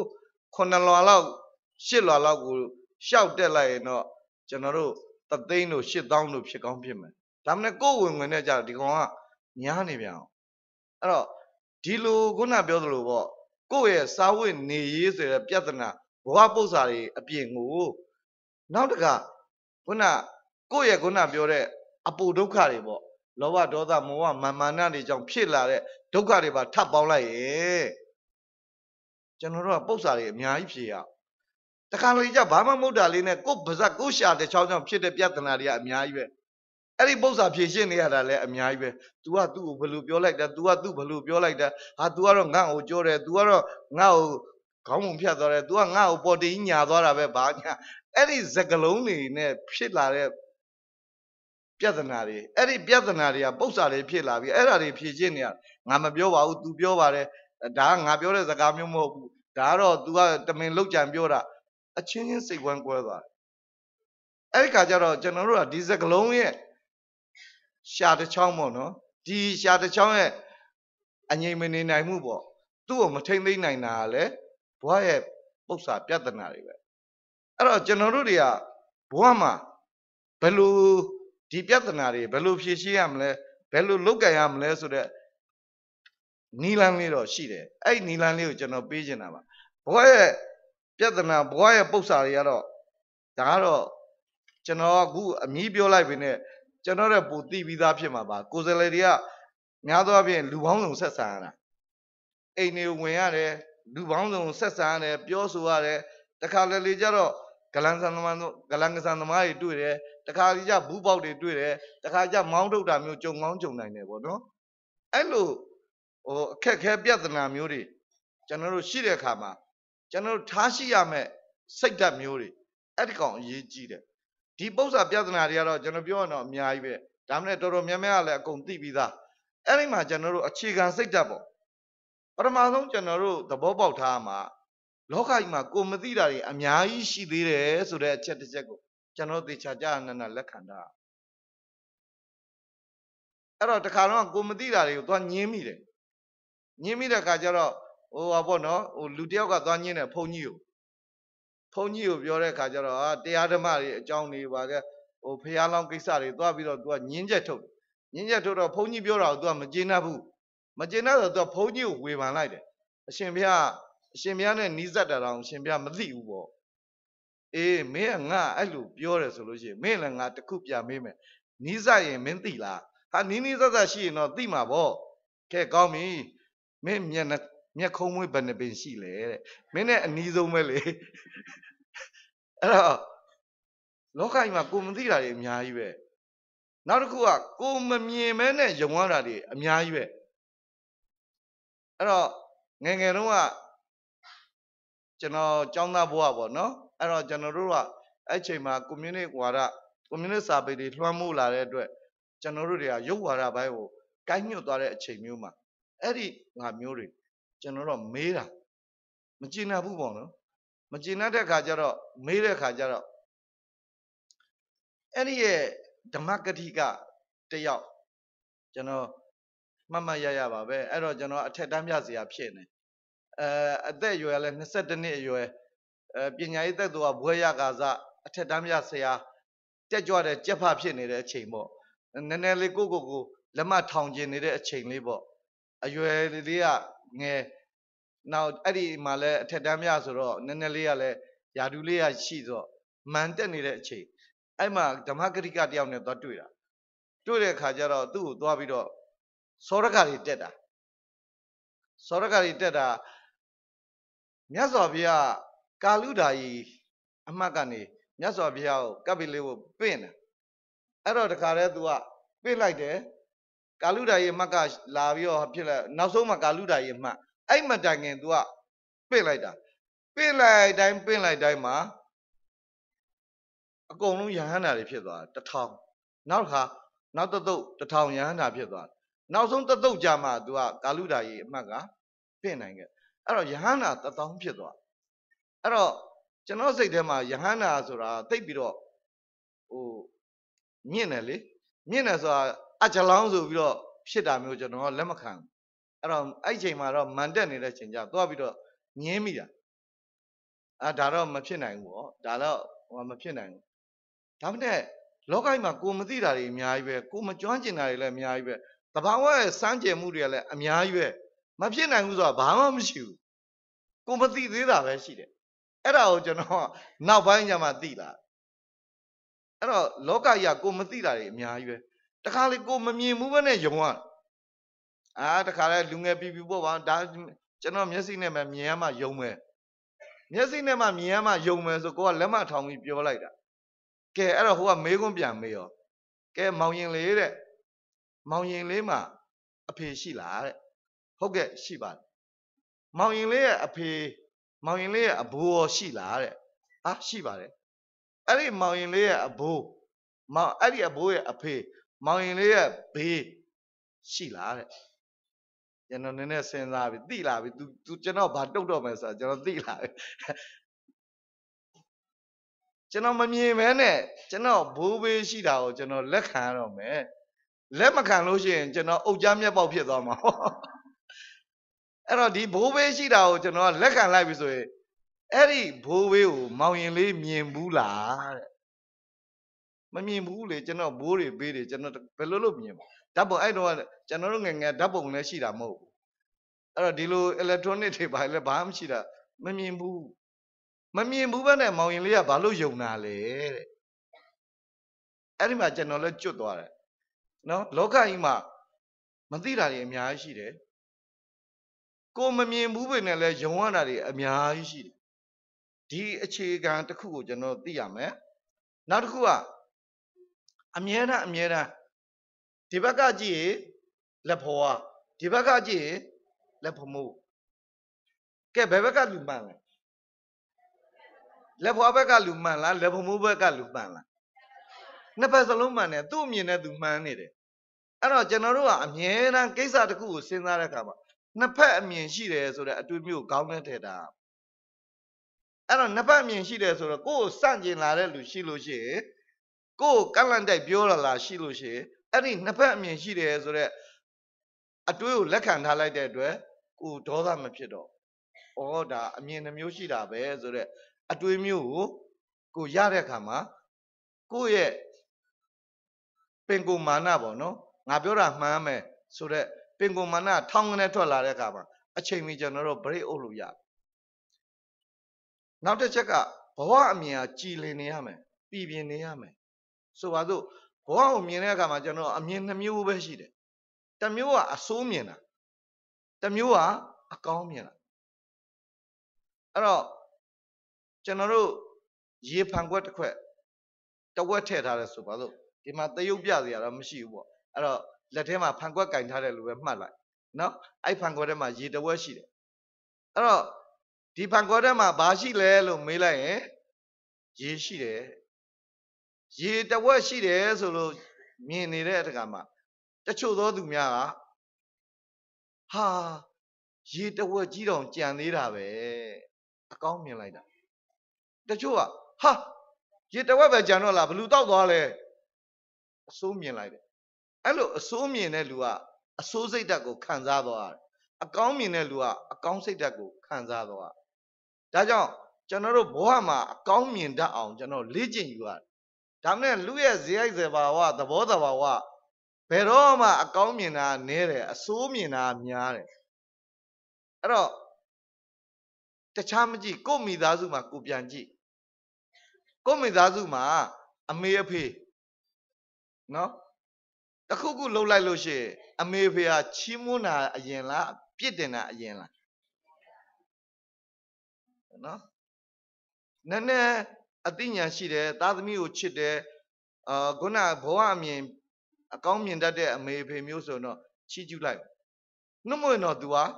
A: 9လွာလောက်10လွာလောက်ကိုရှောက်တက်လိုက်ရင်တော့ကျွန်တော်တို့3သိန်းတို့8000တို့ဖြစ်ကောင်းဖြစ်မယ်ဒါမှမဟုတ်ကိုယ်ဝင်ငွေနဲ့ကြာဒီကောင်ကညားနေပြန်အောင်အဲ့တော့ဒီလိုခုနပြောသလိုပေါ့ကိုယ့်ရဲ့စာဝတ်နေရေးဆိုတဲ့ပြဿနာဘဝပု္ပ္ပစာတွေအပြင်ကိုနောက်တကခုနကိုယ့်ရဲ့ခုနပြောတဲ့အပူဒုက္ခတွေပေါ့လောဘဒေါသမောဟမာနတွေကြောင့်ဖြစ်လာတဲ့ဒုက္ခတွေပါထပ်ပေါင်းလိုက်ရင်ကျွန်တော်တို့ကပု္ပ္ပစာတွေအများကြီးဖြေရအောင်တခါလို့ကြဘာမှမဟုတ်တာလေးနဲ့ကိုယ်ပါဇက်ကိုရှာတဲ့ချောင်းချောင်းဖြစ်တဲ့ပြဿနာတွေကအများကြီးပဲအဲ့ဒီပု္ပ္ပစာဖြေရှင်းနေရတာလည်းအများကြီးပဲ तू ကသူ့ကိုဘယ်လိုပြောလိုက်တာ तू ကသူ့ဘယ်လိုပြောလိုက်တာဟာ तू ကတော့ငါ့ကိုကြောတယ် तू ကတော့ငါ့ကိုခေါင်းပုံဖြတ်သွားတယ် तू ကငါ့ကိုပေါ်တင်ညာသွားတာပဲဘာညာအဲ့ဒီစကလုံးတွေနဲ့ဖြစ်လာတဲ့ပြဿနာတွေအဲ့ဒီပြဿနာတွေကပု္ပ္ပစာတွေဖြစ်လာပြီးအဲ့ဒါတွေဖြေရှင်းနေရငါမပြောပါဘူး तू ပြောပါတယ်ဒါကငါပြောတဲ့စကားမျိုးမဟုတ်ဘူးဒါကတော့ तू ကတမင်လောက်ကြံပြောတာအချင်းချင်းစိတ်ဝမ်းကွဲသွားတယ်အဲ့ဒီခါကျတော့ကျွန်တော်တို့ကဒီစကလုံးရဲ့ရှာတစ်ချောင်းပေါ့နော်ဒီရှာတစ်ချောင်းရဲ့အငြိမ်မနေနိုင်မှုပေါ့သူ့ကိုမထိမ့်သိမ့်နိုင်တာကလည်းဘဝရဲ့ပု္ပ္ပစာပြဿနာတွေပဲအဲ့တော့ကျွန်တော်တို့တွေကဘဝမှာဘယ်လိုဒီပြဿနာတွေဘယ်လိုဖြေရှင်းရမလဲဘယ်လိုလုပ်ကြရမလဲဆိုတဲ့နီလန်းလေးတော့ရှိတယ်အဲ့နီလန်းလေးကိုကျွန်တော်ပေးချင်တာပါဘဝရဲ့ပြဿနာဘဝရဲ့ပု္ပ္ပစာတွေကတော့ဒါကတော့ကျွန်တော်အခုအမြည်ပြောလိုက်ပြီနဲ့ကျွန်တော်ရဲ့ပူတိပြီးသားဖြစ်မှာပါကိုယ်စလဲတွေကများသောအားဖြင့်လူပေါင်းစုံဆက်ဆံရတာအိမ်တွေဝင်ရတယ်လူပေါင်းစုံဆက်ဆံရတယ်ပြောဆိုရတယ်တခါလေလေကြတော့ဂလန်ဆန်သမားတို့ဂလန်ကဆန်သမားတွေတွေ့တယ်တခါကြီးကြဘူးပေါက်တွေတွေ့တယ်တခါကြမောင်းထုတ်တာမျိုးကြုံကောင်းကြုံနိုင်တယ်ပေါ့နော်အဲ့လိုအခက်ခဲပြဿနာမျိုးတွေကျွန်တော်တို့ရှိတဲ့အခါမှာကျွန်တော်တို့ထားရှိရမယ့်စိတ်ဓာတ်မျိုးတွေအဲ့ဒီကောင်အရေးကြီးတယ်ဒီပု္ပ္ပစာပြဿနာတွေကတော့ကျွန်တော်ပြောရတော့အများကြီးပဲဒါမှမဟုတ်တော်တော်များများလည်းအကုန်သိပြီးသားအဲ့ဒီမှာကျွန်တော်တို့အခြေခံစိတ်ဓာတ်ပေါ့ပထမဆုံးကျွန်တော်တို့သဘောပေါက်ထားမှာလောကကြီးမှာကိုမသိတာတွေအများကြီးရှိသေးတယ်ဆိုတဲ့အချက်တစ်ချက်ကိုကျွန်တော်သေချာကြနနလက်ခံတာအဲ့တော့တခါတော့ကိုမသိတာတွေကိုသွားညင်းမိတယ်ညင်းမိတဲ့အခါကျတော့ဟာပေါ့နော်လူတယောက်ကသွားညင်းတယ်ဘုန်းကြီးကိုပြောတဲ့အခါကျတော့တရားဓမ္မတွေအကြောင်းတွေပါတဲ့ဖះလောင်းကိစ္စတွေသွားပြီးတော့ तू ကညင်းချက်ထုတ်တော့ဘုန်းကြီးပြောတာကို तू ကမကျေနပ်ဘူးမကျေနပ်တော့ तू ကဘုန်းကြီးကိုဝေဖန်လိုက်တယ်အရှင်ဘုရားနဲ့နီးစပ်တာတော့အရှင်ဘုရားမသိဘူးပေါ့အေးမင်းကငါအဲ့လိုပြောတယ်ဆိုလို့ရှိရင်မင်းလည်းငါတခုပြမေးမယ်နီးစပ်ရင်မင်းသိလားဟာနီးစပ်ရှိရင်တော့သိမှာပေါ့ကဲကောင်းပြီမင်းမျက်ခုံးမွေးဘယ်နှပင်ရှိလဲတဲ့မင်းနဲ့အနီးဆုံးပဲလေအဲ့တော့လောကကြီးမှာကိုမသိတာတွေအများကြီးပဲနောက်တစ်ခုကကိုမမြင်မဲနဲ့ယုံရတာတွေအများကြီးပဲအဲ့တော့ငယ်ငယ်တုန်းကကျွန်တော်ကျောင်းသားဘဝပေါ့နော်အဲ့တော့ကျွန်တော်တို့ကအဲ့ချိန်မှာကွန်မြူနစ်စာပေတွေလွှမ်းမိုးလာတဲ့အတွက်ကျွန်တော်တို့တွေကရုပ်ဝါဒဘိုင်းကိုကိုင်းညွတ်သွားတဲ့အချိန်မျိုးမှာအဲ့ဒီငါမျိုးတွေကျွန်တော်တို့မေးတာမကျေနပ်ဘူးပေါ့နော်မကျေနပ်တဲ့ခါကျတော့မေးတဲ့ခါကျတော့အဲ့ဒီရဲ့ဓမ္မကတိကတယောက်ကျွန်တော်မှတ်ရပါပဲအဲ့တော့ကျွန်တော်အထက်တန်းပြစရာဖြစ်နေအသက်အရွယ်လည်း22နှစ်အရွယ်ပညာရေးသက်သူကဘွဲရကာစအထက်တန်းပြဆရာတက်ကြွတဲ့ကြက်ဖဖြစ်နေတဲ့အချိန်ပေါ့နည်းနည်းလေးကိုလက်မထောင်ကျင်နေတဲ့အချိန်လေးပေါ့အရွယ်လေးကငယ်နောက်အဲ့ဒီမှာလည်းအထက်တန်းပြဆိုတော့နည်းနည်းလေးကလည်းယာဒူးလေးကရှိဆိုတော့မန်တက်နေတဲ့အချိန်အဲ့မှာဓမ္မဂရိကတယောက်နဲ့သွားတွေ့တဲ့အခါကျတော့သူ့ကိုသွားပြီးတော့စောရကတွေတက်တာမြတ်စွာဘုရားကာလုဒာယီအမှတ်ကနေမြတ်စွာဘုရားကိုကပ်ပီလေးကိုပင့်တယ်အဲ့တော့တခါတည်းသူကပင့်လိုက်တယ်ကာလုဒာယီအမှတ်ကလာပြီးတော့ဖြစ်လာနောက်ဆုံးမှာကာလုဒာယီအမှတ်အဲ့မတိုင်ခင်သူကပင့်လိုက်တိုင်းမှာအကုန်လုံးယဟန္တာတွေဖြစ်သွားတယ်1000နောက်တစ်သုတ်1000ယဟန္တာဖြစ်သွားတယ်နောက်ဆုံးတစ်သုတ်ကြာမှသူကကာလုဒာယီအမှတ်ကပင့်နိုင်ခဲ့အဲ့တော့ယဟန္တာ1000ဖြစ်သွားအဲ့တော့ကျွန်တော်စိတ်ထဲမှာယဟန္တာဆိုတာသိပ်ပြီးတော့မြင့်တယ်လေမြင့်တယ်ဆိုတာအကြလောင်းဆိုပြီးတော့ဖြစ်တာမျိုးကျွန်တော်လက်မခံအဲ့တော့အဲ့ချိန်မှာတော့မန်တက်နေတဲ့ချိန်ကျသွားပြီးတော့ညင်းမိတာဒါတော့မဖြစ်နိုင်ဘူးပေါ့ဒါတော့မဖြစ်နိုင်ဘူးဒါပေမဲ့လောကကြီးမှာကိုမသိတာတွေအများကြီးပဲကိုမကျွမ်းကျင်တာတွေလည်းအများကြီးပဲတဘာဝရဲ့စမ်းကြယ်မှုတွေကလည်းအများကြီးပဲမဖြစ်နိုင်ဘူးဆိုတာဘာမှမရှိဘူးကိုမသိသေးတာပဲရှိတယ်အဲ့ဒါကိုကျွန်တော်နောက်ပိုင်းကျမှသိလာအဲ့တော့လောကကြီးကကိုမသိတာတွေအများကြီးပဲတခါလေကိုမမြင်ဘူးပဲနဲ့ယုံရတခါလေလူငယ်ပြပြပေါ့ပါဒါကျွန်တော်မျက်စိနဲ့မှမြင်ရမှယုံမယ်မျက်စိနဲ့မှမြင်ရမှယုံမယ်ဆိုကိုကလက်မထောင်ပြီးပြောလိုက်တာကဲအဲ့တော့ဟိုကမေးခွန်းပြန်မေးရောကဲမောင်ရင်လေးမှာအဖေရှိလားတဲ့ဟုတ်ကဲ့ရှိပါတယ်မောင်ရင်လေးရဲ့အဘိုးရောရှိလားတဲ့ရှိပါတယ်အဲ့ဒီမောင်ရင်လေးရဲ့အဘိုးအဲ့ဒီအဘိုးရဲ့အဖေမောင်ရင်လေးရဲ့ဘေးရှိလားတဲ့ကျွန်တော်နည်းနည်းစဉ်းစားပြီးသိလာပြီ तू ကျွန်တော်ဘာတုတ်တော့မယ်ဆိုတာကျွန်တော်သိလာပြီကျွန်တော်မမြင်မဲနဲ့ကျွန်တော်ဘိုးဘေးရှိတာကိုကျွန်တော်လက်ခံရတော့မယ်လက်မခံလို့ရှိရင်ကျွန်တော်အုတ်ကြားမျက်ပေါက်ဖြစ်သွားမှာအဲ့တော့ဒီဘိုးဘေးရှိတာကိုကျွန်တော်လက်ခံလိုက်ပြီဆိုရင်အဲ့ဒီဘိုးဘေးကိုမောင်ရင်လေးမြင်ဘူးလားတဲ့မမြင်ဘူးလေကျွန်တော်ဘိုးတွေဘေးတွေကျွန်တော်ဘယ်လိုလုပ်မြင်ဓာတ်ပုံအဲ့တော့ကျွန်တော်တို့ငယ်ငယ်ဓာတ်ပုံလည်းရှိတာမဟုတ်ဘူးအဲ့တော့ဒီလို electronic တွေဘာလဲဘာမှမရှိတာမမြင်ဘူးပဲနဲ့မောင်ရင်လေးကဘာလို့ယုံတာလဲတဲ့အဲ့ဒီမှာကျွန်တော်လည်းကျွတ်သွားတယ်နော်လောကကြီးမှာမသိတာတွေအများကြီးရှိတယ်ကိုမမြင်ဘူးပဲနဲ့လည်းယုံရတာတွေအများကြီးရှိတယ်ဒီအခြေခံတစ်ခုကိုကျွန်တော်သိရမယ်နောက်တစ်ခုကအမြဲတမ်းဒီဘက်ကကြည့်ရင်လက်ဖော်อ่ะဒီဘက်ကကြည့်ရင်လက်ဖမိုးကဲဘယ်ဘက်ကလူမှန်လဲလက်ဖော်ဘက်ကလူမှန်လားလက်ဖမိုးဘက်ကလူမှန်လားနှစ်ဖက်စလုံးမှန်တယ်သူ့အမြင်နဲ့သူမှန်နေတယ်အဲ့တော့ကျွန်တော်တို့ကအမြဲတမ်းကိစ္စတစ်ခုကိုစဉ်းစားတဲ့အခါမှာနှစ်ဖက်အမြင်ရှိတယ်ဆိုတဲ့အတွေ့အမျိုးခေါင်းနဲ့ထည့်တာအဲ့တော့နှစ်ဖက်အမြင်ရှိတယ်ဆိုတော့ကိုယ်စန့်ကျင်လာတဲ့လူရှိလို့ရှိရင်ကိုယ်ကန့်လန့်တိုက်ပြောလာရှိလို့ရှိရင်အဲ့ဒီနှစ်ဖက်အမြင်ရှိတယ်ဆိုတဲ့အတွေးကိုလက်ခံထားလိုက်တဲ့အတွက်ကိုဒေါသမဖြစ်တော့ဩဒါအမြင်နှမျိုးရှိတာပဲဆိုတဲ့အတွေးမျိုးကိုရတဲ့အခါမှာကိုယ့်ရဲ့ပင်ကိုမာနပေါ့နော်ငါပြောတာမှန်းမယ်ဆိုတဲ့ပင်ကိုမာနထောင်းကနေထွက်လာတဲ့အခါမှာအချိန်မီကျွန်တော်တို့ break အုပ်လို့ရနောက်တစ်ချက်ကဘဝအမြင်ကကြည်လင်နေရမယ်ပြည်ပြင်းနေရမယ်ဆိုပါစို့ဘဝကိုမြင်တဲ့အခါမှာကျွန်တော်အမြင်နှမျိုးပဲရှိတယ်တစ်မျိုးကအဆိုးမြင်တာတစ်မျိုးကအကောင်းမြင်တာအဲ့တော့ကျွန်တော်တို့ရေဖန်ခွက်တစ်ခွက်တဝက်ထည့်ထားတယ်ဆိုပါစို့ဒီမှာတရုပ်ပြစရာတော့မရှိဘူးပေါ့အဲ့တော့လက်ထဲမှာဖန်ခွက်ကင်ထားတယ်လို့ပဲမှတ်လိုက်နော်အဲ့ဖန်ခွက်ထဲမှာရေတဝက်ရှိတယ်အဲ့တော့ဒီဖန်ခွက်ထဲမှာဘာရှိလဲလို့မေးလိုက်ရင်ရေရှိတယ်ရေတဝက်ရှိတယ်ဆိုလို့မြင်နေတဲ့အခါမှာတချို့သောသူများကဟာရေတဝက်ကြီးတောင်ကြံသေးတာပဲအကောင်းမြင်လိုက်တာတချို့ကဟာရေတဝက်ပဲကြံတော့လားဘလူတောက်သွားလဲအဆိုးမြင်လိုက်တယ်အဲ့လိုအဆိုးမြင်တဲ့လူကအဆိုးစိတ်ဓာတ်ကိုခံစားသွားတယ်အကောင်းမြင်တဲ့လူကအကောင်းစိတ်ဓာတ်ကိုခံစားသွားဒါကြောင့်ကျွန်တော်တို့ဘဝမှာအကောင်းမြင်တတ်အောင်ကျွန်တော်လေ့ကျင့်ယူရတယ်ဒါမဲ့လူရဲ့ဇေယိုက်ဇေဘာဝသဘောတဘာဝဘယ်တော့မှအကောင်းမြင်တာနည်းတယ်အဆိုးမြင်တာများတယ်အဲ့တော့တခြားမကြည့်ကိုယ့်မိသားစုမှာကိုပြန်ကြည့်ကိုယ့်မိသားစုမှာအမေအဖေနော်တခုခုလှုပ်လိုက်လို့ရှိရင်အမေအဖေဟာချီးမွမ်းတာအရင်လားပြစ်တင်တာအရင်လားနော်နည်းနည်းအသိဉာဏ်ရှိတယ်သားသမီးကိုချစ်တယ်ခုနဘဝအမြင်အကောင်းမြင်တတ်တဲ့အမေအဖေမျိုးဆိုတော့ချီးကျူးလိုက်နှုတ်မဝင်တော့ तू ဟာ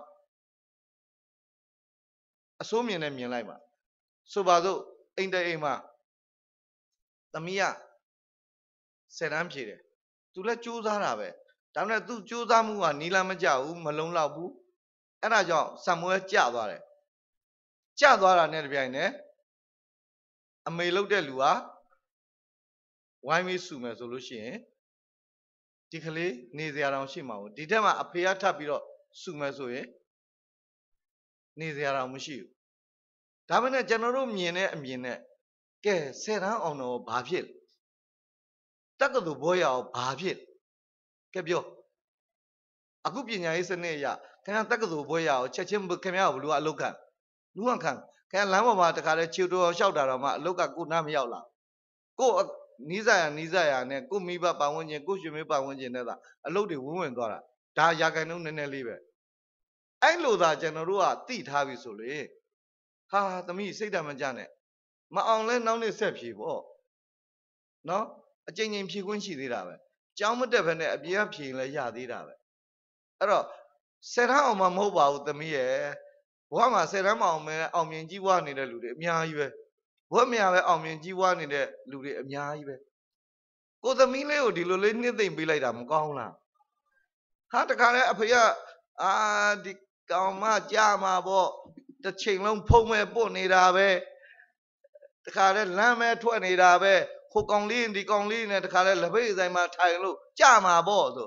A: အဆိုးမြင်နဲ့မြင်လိုက်ပါဆိုပါစို့အိမ်အိမ်မှာသမီးက10 တန်းဖြေတယ် तू လည်းကြိုးစားတာပဲဒါပေမဲ့ तू ကြိုးစားမှုကနီးလမ်းမကျဘူးမလုံလောက်ဘူးအဲ့ဒါကြောင့်စံမွဲကျသွားတယ်ကျသွားတာနဲ့တပြိုင်နက်အမေလုပ်တဲ့လူကဝိုင်းပြီးစုမယ်ဆိုလို့ရှိရင်ဒီကလေးနေစရာတောင်ရှိမှာဘူးဒီထက်မှအဖေကထပ်ပြီးတော့စုမယ်ဆိုရင်နေစရာတောင်မရှိဘူးဒါပေမဲ့ကျွန်တော်တို့မြင်တဲ့အမြင်နဲ့ကဲ10 တန်းအောင်တော့ဘာဖြစ်တက္ကသိုလ်ဘွဲ့ရအောင်ဘာဖြစ်ကဲပြောအခုပညာရေးစနစ်အရခင်ဗျာတက္ကသိုလ်ဘွဲ့ရအောင်ချက်ချင်းခင်ဗျားကိုဘလူကအလုပ်ခံလူကခံခင်ဗျာလမ်းပေါ်မှာတခါလဲခြေတော်လျှောက်တာတော့မှအလုပ်ကကိုနားမရောက်လာကိုနီးစရာနဲ့ကိုမိဘပတ်ဝန်းကျင်ကိုရွှေမေးပတ်ဝန်းကျင်နဲ့သာအလုပ်တွေဝင်သွားတာဒါရာခိုင်နှုန်းနည်းနည်းလေးပဲအဲ့လိုသာကျွန်တော်တို့ကသိထားပြီဆိုလေဟာသမီးစိတ်ဓာတ်မကြနဲ့မအောင်လဲနောက်နေ့ဆက်ဖြေပေါ့နော်အချိန်ချင်းဖြေခွင့်ရှိသေးတာပဲကြောင်းမတက်ဘဲနဲ့အပြင်ကဖြေရင်လည်းရသေးတာပဲအဲ့တော့10 တန်းအောင်မှမဟုတ်ပါဘူးသမီးရဲ့ဘဝမှာ10 တန်းမအောင်မဲအောင်မြင်ကြီးပွားနေတဲ့လူတွေအများကြီးပဲဘဝမရပဲအောင်မြင်ကြီးပွားနေတဲ့လူတွေအများကြီးပဲကိုသမီးလေးကိုဒီလိုလေးနှစ်သိမ့်ပေးလိုက်တာမကောင်းလားဟာတခါလဲအဖေကဒီကောင်မကြာမှာပေါ့တစ်ချိန်လုံးဖုံးမဲ့ပုတ်နေတာပဲတခါလဲလမ်းမဲ့ထွက်နေတာပဲဟိုကောင်လေးဒီကောင်လေးနဲ့တခါလဲလက်ဖိတ်ဆိုင်မှာထိုင်လို့ကြာမှာပေါ့ဆို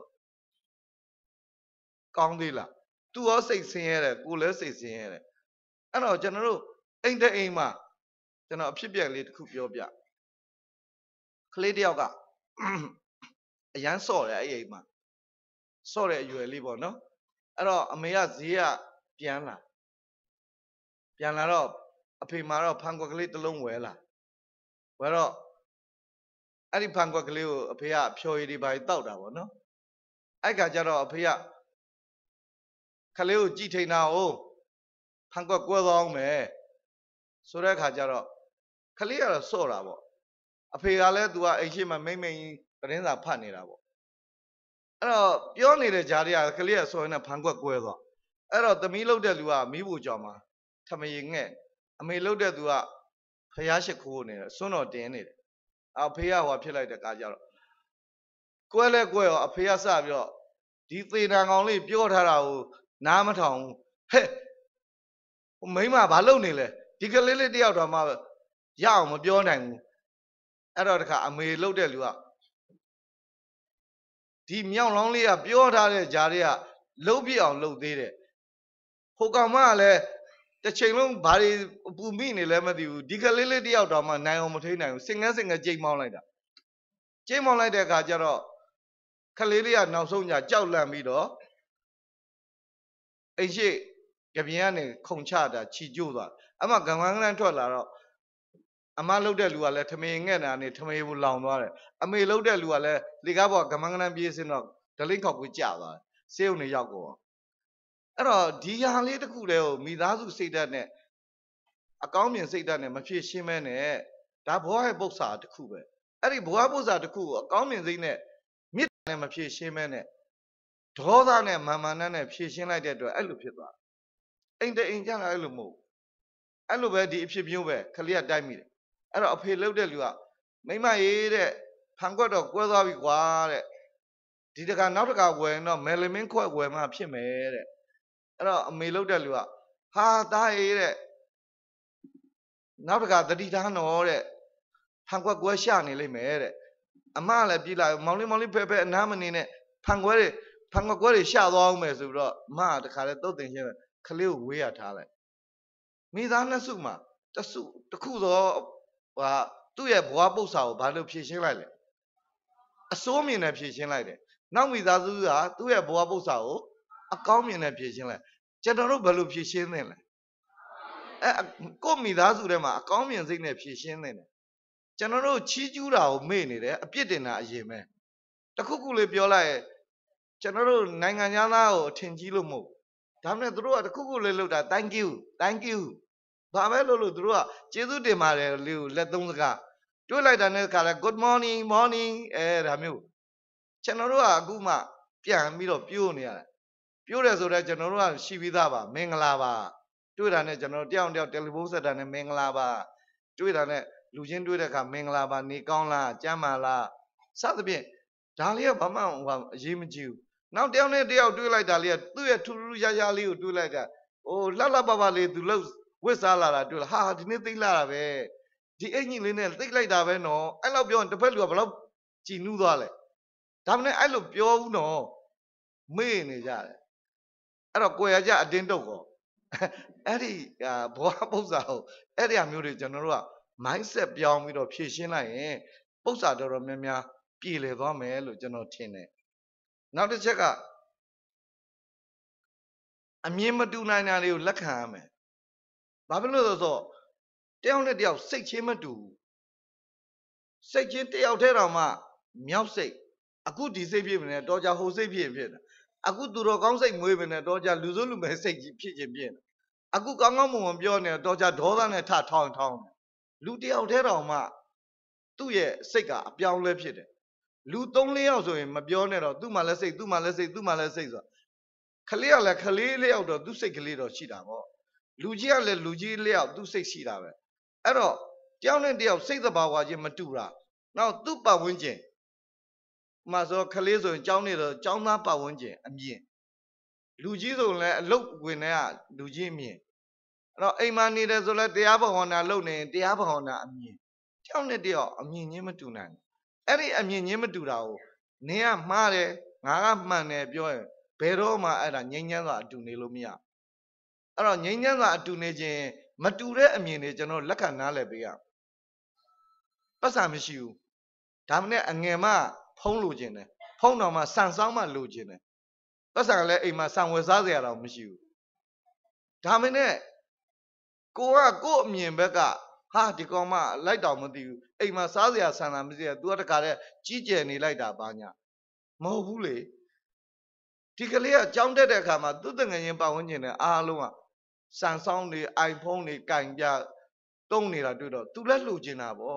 A: ကောင်းသေးလားသူရောစိတ်ဆင်းရဲတယ်ကိုလည်းစိတ်ဆင်းရဲတယ်အဲ့တော့ကျွန်တော်တို့အိမ်မှာကျွန်တော်အဖြစ်ပြက်လေးတစ်ခုပြောပြကလေးတယောက်က အရန်စော့တယ်အဲ့အိမ်မှာစော့တဲ့အရွယ်လေးပေါ့နော်အဲ့တော့အမေကဈေးကပြန်လာတော့အဖေမှာတော့ဖန်ကွက်ကလေးတစ်လုံးဝယ်လာဝယ်တော့အဲ့ဒီဖန်ကွက်ကလေးကိုအဖေကဖြော်ရည်တွေပါတောက်တာပေါ့နော်အဲ့ခါကျတော့အဖေကခလေးကိုကြည်ထိန်တာကိုဖန်ကွက်ကွဲသွားအောင်မယ်ဆိုတဲ့ခါကျတော့ခလေးကတော့စော့တာပေါ့အဖေကလည်းသူကအိမ်ရှိမှမိမ့်သတင်းစာဖတ်နေတာပေါ့အဲ့တော့ပြောနေတဲ့ဂျားတွေကကလေးကစော်ရင်ဖန်ကွက်ကွဲသွားအဲ့တော့သမီးလုတ်တဲ့လူကမိဖို့ကြောင်မှာထမရင်ငဲ့အမေလုတ်တဲ့သူကဖျားရှိခိုးနေတယ်စွန့်တော်တင်းနေတယ်အဖေကဟောဖြစ်လိုက်တဲ့ကားကြတော့ကွဲလဲကွဲရောအဖေကစပြီးတော့ဒီသေတံကောင်လေးပြောထားတာကိုနားမထောင်ဟဲ့မိမဘာလုပ်နေလဲဒီကလေးလေးတယောက်တော့မှရအောင်မပြောနိုင်ဘူးအဲ့တော့တခါအမေလုတ်တဲ့လူကဒီမြောင်လောင်းလေးကပြောထားတဲ့ဂျားတွေကလှုပ်ပြအောင်လှုပ်သေးတယ်ဟိုကောင်မကလည်းတစ်ချိန်လုံးဘာတွေပူမိနေလဲမသိဘူးဒီကလေးလေးတယောက်တော့မှနိုင်အောင်မထိနိုင်ဘူးစင်ငဲကြိတ်မောင်းလိုက်တာကြိတ်မောင်းလိုက်တဲ့အခါကျတော့ခလေးလေးကနောက်ဆုံးညကြောက်လန့်ပြီးတော့အိမ်ရှိကြပြင်းကနေခုံချတာခြိကျိုးသွားအမကံကန်းထွက်လာတော့အမလှုပ်တဲ့လူကလည်းထမင်းငဲ့တာနေထမင်းဘူးလောင်သွားတယ်အမေလှုပ်တဲ့လူကလည်းလေကားပေါ်ကမန်းကန်းပြေးစင်းတော့ဒလိမ့်ခေါက်ကိုကျသွားတယ်ဆေးုံနေရောက်ကုန်အဲ့တော့ဒီဟာလေးတစ်ခုတည်းကိုမိသားစုစိတ်ဓာတ်နဲ့အကောင်းမြင်စိတ်ဓာတ်နဲ့မဖြစ်ရှင်းမဲနဲ့ဒါဘဝရဲ့ပု္ပ္ပစာတစ်ခုပဲအဲ့ဒီဘဝပု္ပ္ပစာတစ်ခုကိုအကောင်းမြင်စိတ်နဲ့မြစ်နဲ့မဖြစ်ရှင်းမဲနဲ့ဒေါသနဲ့မာမာနနဲ့ဖြည့်ရှင်းလိုက်တဲ့အတွက်အဲ့လိုဖြစ်သွားအိမ်တအိမ်ကျလာအဲ့လိုမဟုတ်အဲ့လိုပဲဒီအဖြစ်မျိုးပဲခလေးကတိုက်မိတယ်အဲ့တော့အဖေလှုပ်တဲ့လူကမိမရေးတဲ့ဖန်ခွက်တော့ကွဲသွားပြီကွာတဲ့ဒီတခါနောက်တခါဝယ်ရင်တော့မယ်လမင်းခွက်ဝယ်မှဖြစ်မယ်တဲ့အဲ့တော့အမေလှုပ်တဲ့လူကဟာသားရေးတဲ့နောက်တခါတတိထားနော်တဲ့ဖန်ခွက်ကွဲရှာနေလိမ့်မယ်တဲ့အမလည်းပြေးလာမောင်လေးဖဲအနားမနေနဲ့ဖန်ခွက်ကွဲတွေရှာသွားအောင်မယ်ဆိုပြီးတော့အမကတခါလဲတုတ်တင်ရှင်းခလေးကိုဝေးရထားလိုက်မိသားနှစ်စုမှာတစ်ခုသောဟာသူ့ရဲ့ဘဝပု္ပ္ပစာကိုဘာလို့ဖြည့်ရှင်းလိုက်လဲအစိုးမြင်နဲ့ဖြည့်ရှင်းလိုက်တယ်နောက်မိသားစုကသူ့ရဲ့ဘဝပု္ပ္ပစာကိုအကောင်းမြင်နဲ့ဖြည့်ရှင်းလိုက်ကျွန်တော်တို့ဘယ်လိုဖြည့်ရှင်းသင့်လဲကိုမိသားစုထဲမှာအကောင်းမြင်စိတ်နဲ့ဖြည့်ရှင်းသင့်တယ်ကျွန်တော်တို့ချီးကျူးတာကိုမေ့နေတယ်အပြစ်တင်တာအရင်ပဲတခုခုလေးပြောလိုက်ကျွန်တော်တို့နိုင်ငံသားကိုအထင်ကြီးလို့မဟုတ်ဒါမှမဟုတ်သူတို့ကတခုခုလေးလုပ်တာ thank you ဘာပဲလို့သူတို့ကကျေးဇူးတင်ပါတယ်လေးကိုလက်သုံးစကားတွေးလိုက်တာနဲ့ခါလဲ good morning ဒါမျိုးကျွန်တော်တို့ကအခုမှပြန်ပြီးတော့ပြိုးနေရတယ်ပြိုးတယ်ဆိုတော့ကျွန်တော်တို့ကရှိပြီးသားပါမင်္ဂလာပါတွေးတာနဲ့ကျွန်တော်တယောက်တယ်လီဖုန်းဆက်တာနဲ့မင်္ဂလာပါတွေးတာနဲ့လူချင်းတွေးတဲ့အခါမင်္ဂလာပါနေကောင်းလားကျမ်းမာလားစသဖြင့်ဒါလေးကဘာမှအရေးမကြီးဘူးနောက်တယောက်နဲ့တယောက်တွေးလိုက်တာလေးကသူ့ရဲ့ထူးထူးခြားခြားလေးကိုတွေးလိုက်တာလှပလေးသူလှုပ်ဝစ်စားလာတာတွေ့လားဟာဒီနေ့သိလာတာပဲဒီအင်ကြီးလေးနဲ့သိလိုက်တာပဲနော်အဲ့လောက်ပြောရင်တစ်ဖက်လူကဘယ်လောက်ကြည်နူးသွားလဲဒါမှမဟုတ်အဲ့လိုပြောဘူးနော်မေ့နေကြတယ်အဲ့တော့ကိုယ်ရကြအတင်းတုတ်ကောအဲ့ဒီဘဝပု္ပ္ပစာကိုအဲ့ဒီအမျိုးတွေကျွန်တော်တို့က mindset ပြောင်းပြီးတော့ဖြည့်ရှင်းလိုက်ရင်ပု္ပ္ပစာတော်တော်များများပြည်လည်သွားမယ်လို့ကျွန်တော်ထင်တယ်နောက်တစ်ချက်ကအမြင်မတူနိုင်တာတွေကိုလက်ခံရမယ်ဘာဖြစ်လို့လဲဆိုတော့တယောက်နဲ့တယောက်စိတ်ချင်းမတူစိတ်ချင်းတယောက်တည်းတောင်မှမြောက်စိတ်အခုဒီစိတ်ဖြစ်နေတော့ကြဟိုစိတ်ဖြစ်နေတာအခုသူတော်ကောင်းစိတ်မွေးနေတော့ကြလူစိုးလူမဲ့စိတ်ကြီးဖြစ်ခြင်းဖြစ်နေအခုကောင်းကောင်းမွန်မွန်ပြောနေတော့ကြဒေါသနဲ့ထထောင်းလူတယောက်တည်းတောင်မှသူ့ရဲ့စိတ်ကအပြောင်းလဲဖြစ်တယ်လူ3-4ယောက်ဆိုရင်မပြောနဲ့တော့သူ့မှာလည်းစိတ်ဆိုခလေးကလည်းခလေးလျောက်တော့သူ့စိတ်ကလေးတော့ရှိတာပေါ့လူကြီးကလည်းလူကြီးလျောက်သူ့စိတ်ရှိတာပဲအဲ့တော့တယောက်နဲ့တယောက်စိတ်သဘာဝချင်းမတူတာနောက်သူ့ပတ်ဝန်းကျင်မှာဆိုခလေးဆိုရင်ကျောင်းနေတော့ကျောင်းသားပတ်ဝန်းကျင်အမြင်လူကြီးဆိုရင်လည်းအလုတ်ဝင်တဲ့ကလူကြီးအမြင်အဲ့တော့အိမ်မှာနေတယ်ဆိုလည်းတရားဘာဝနာလုပ်နေတရားဘာဝနာအမြင်တယောက်နဲ့တယောက်အမြင်ချင်းမတူနိုင်ဘူးအဲ့ဒီအမြင်ချင်းမတူတာကိုနင်ကမှားတယ်ငါကမှန်တယ်ပြောရင်ဘယ်တော့မှအဲ့ဒါငြိမ်းချမ်းစွာအတူနေလို့မရအဲ့တော့ငြိမ်းချမ်းစွာအတူနေခြင်းမတူတဲ့အမြင်တွေကျွန်တော်လက်ခံနားလည်ပေးရပတ်စံမရှိဘူးဒါမှနဲ့အငယ်မှဖုံးလိုချင်တယ်ဖုံးတော်မှဆန်ဆောင်မှလိုချင်တယ်ပတ်စံလည်းအိမ်မှာဆန်ဝယ်စားစရာတော့မရှိဘူးဒါမှနဲ့ကိုအမြင်ဘက်ကဟာဒီကောင်မလိုက်တော်မသိဘူးအိမ်မှာစားစရာဆန်တာမရှိဘူး तू ကတခါတည်းကြီးကျယ်နေလိုက်တာပါညာမဟုတ်ဘူးလေဒီကလေးကကြောင်းတက်တဲ့အခါမှာသူ့တငယ်ချင်းပတ်ဝန်းကျင်နဲ့အားလုံးကဆန်ဆောင်တွေ iPhone တွေကင်ပြတုံးနေတာတွေ့တော့ तू လည်းလှူကျင်တာပေါ့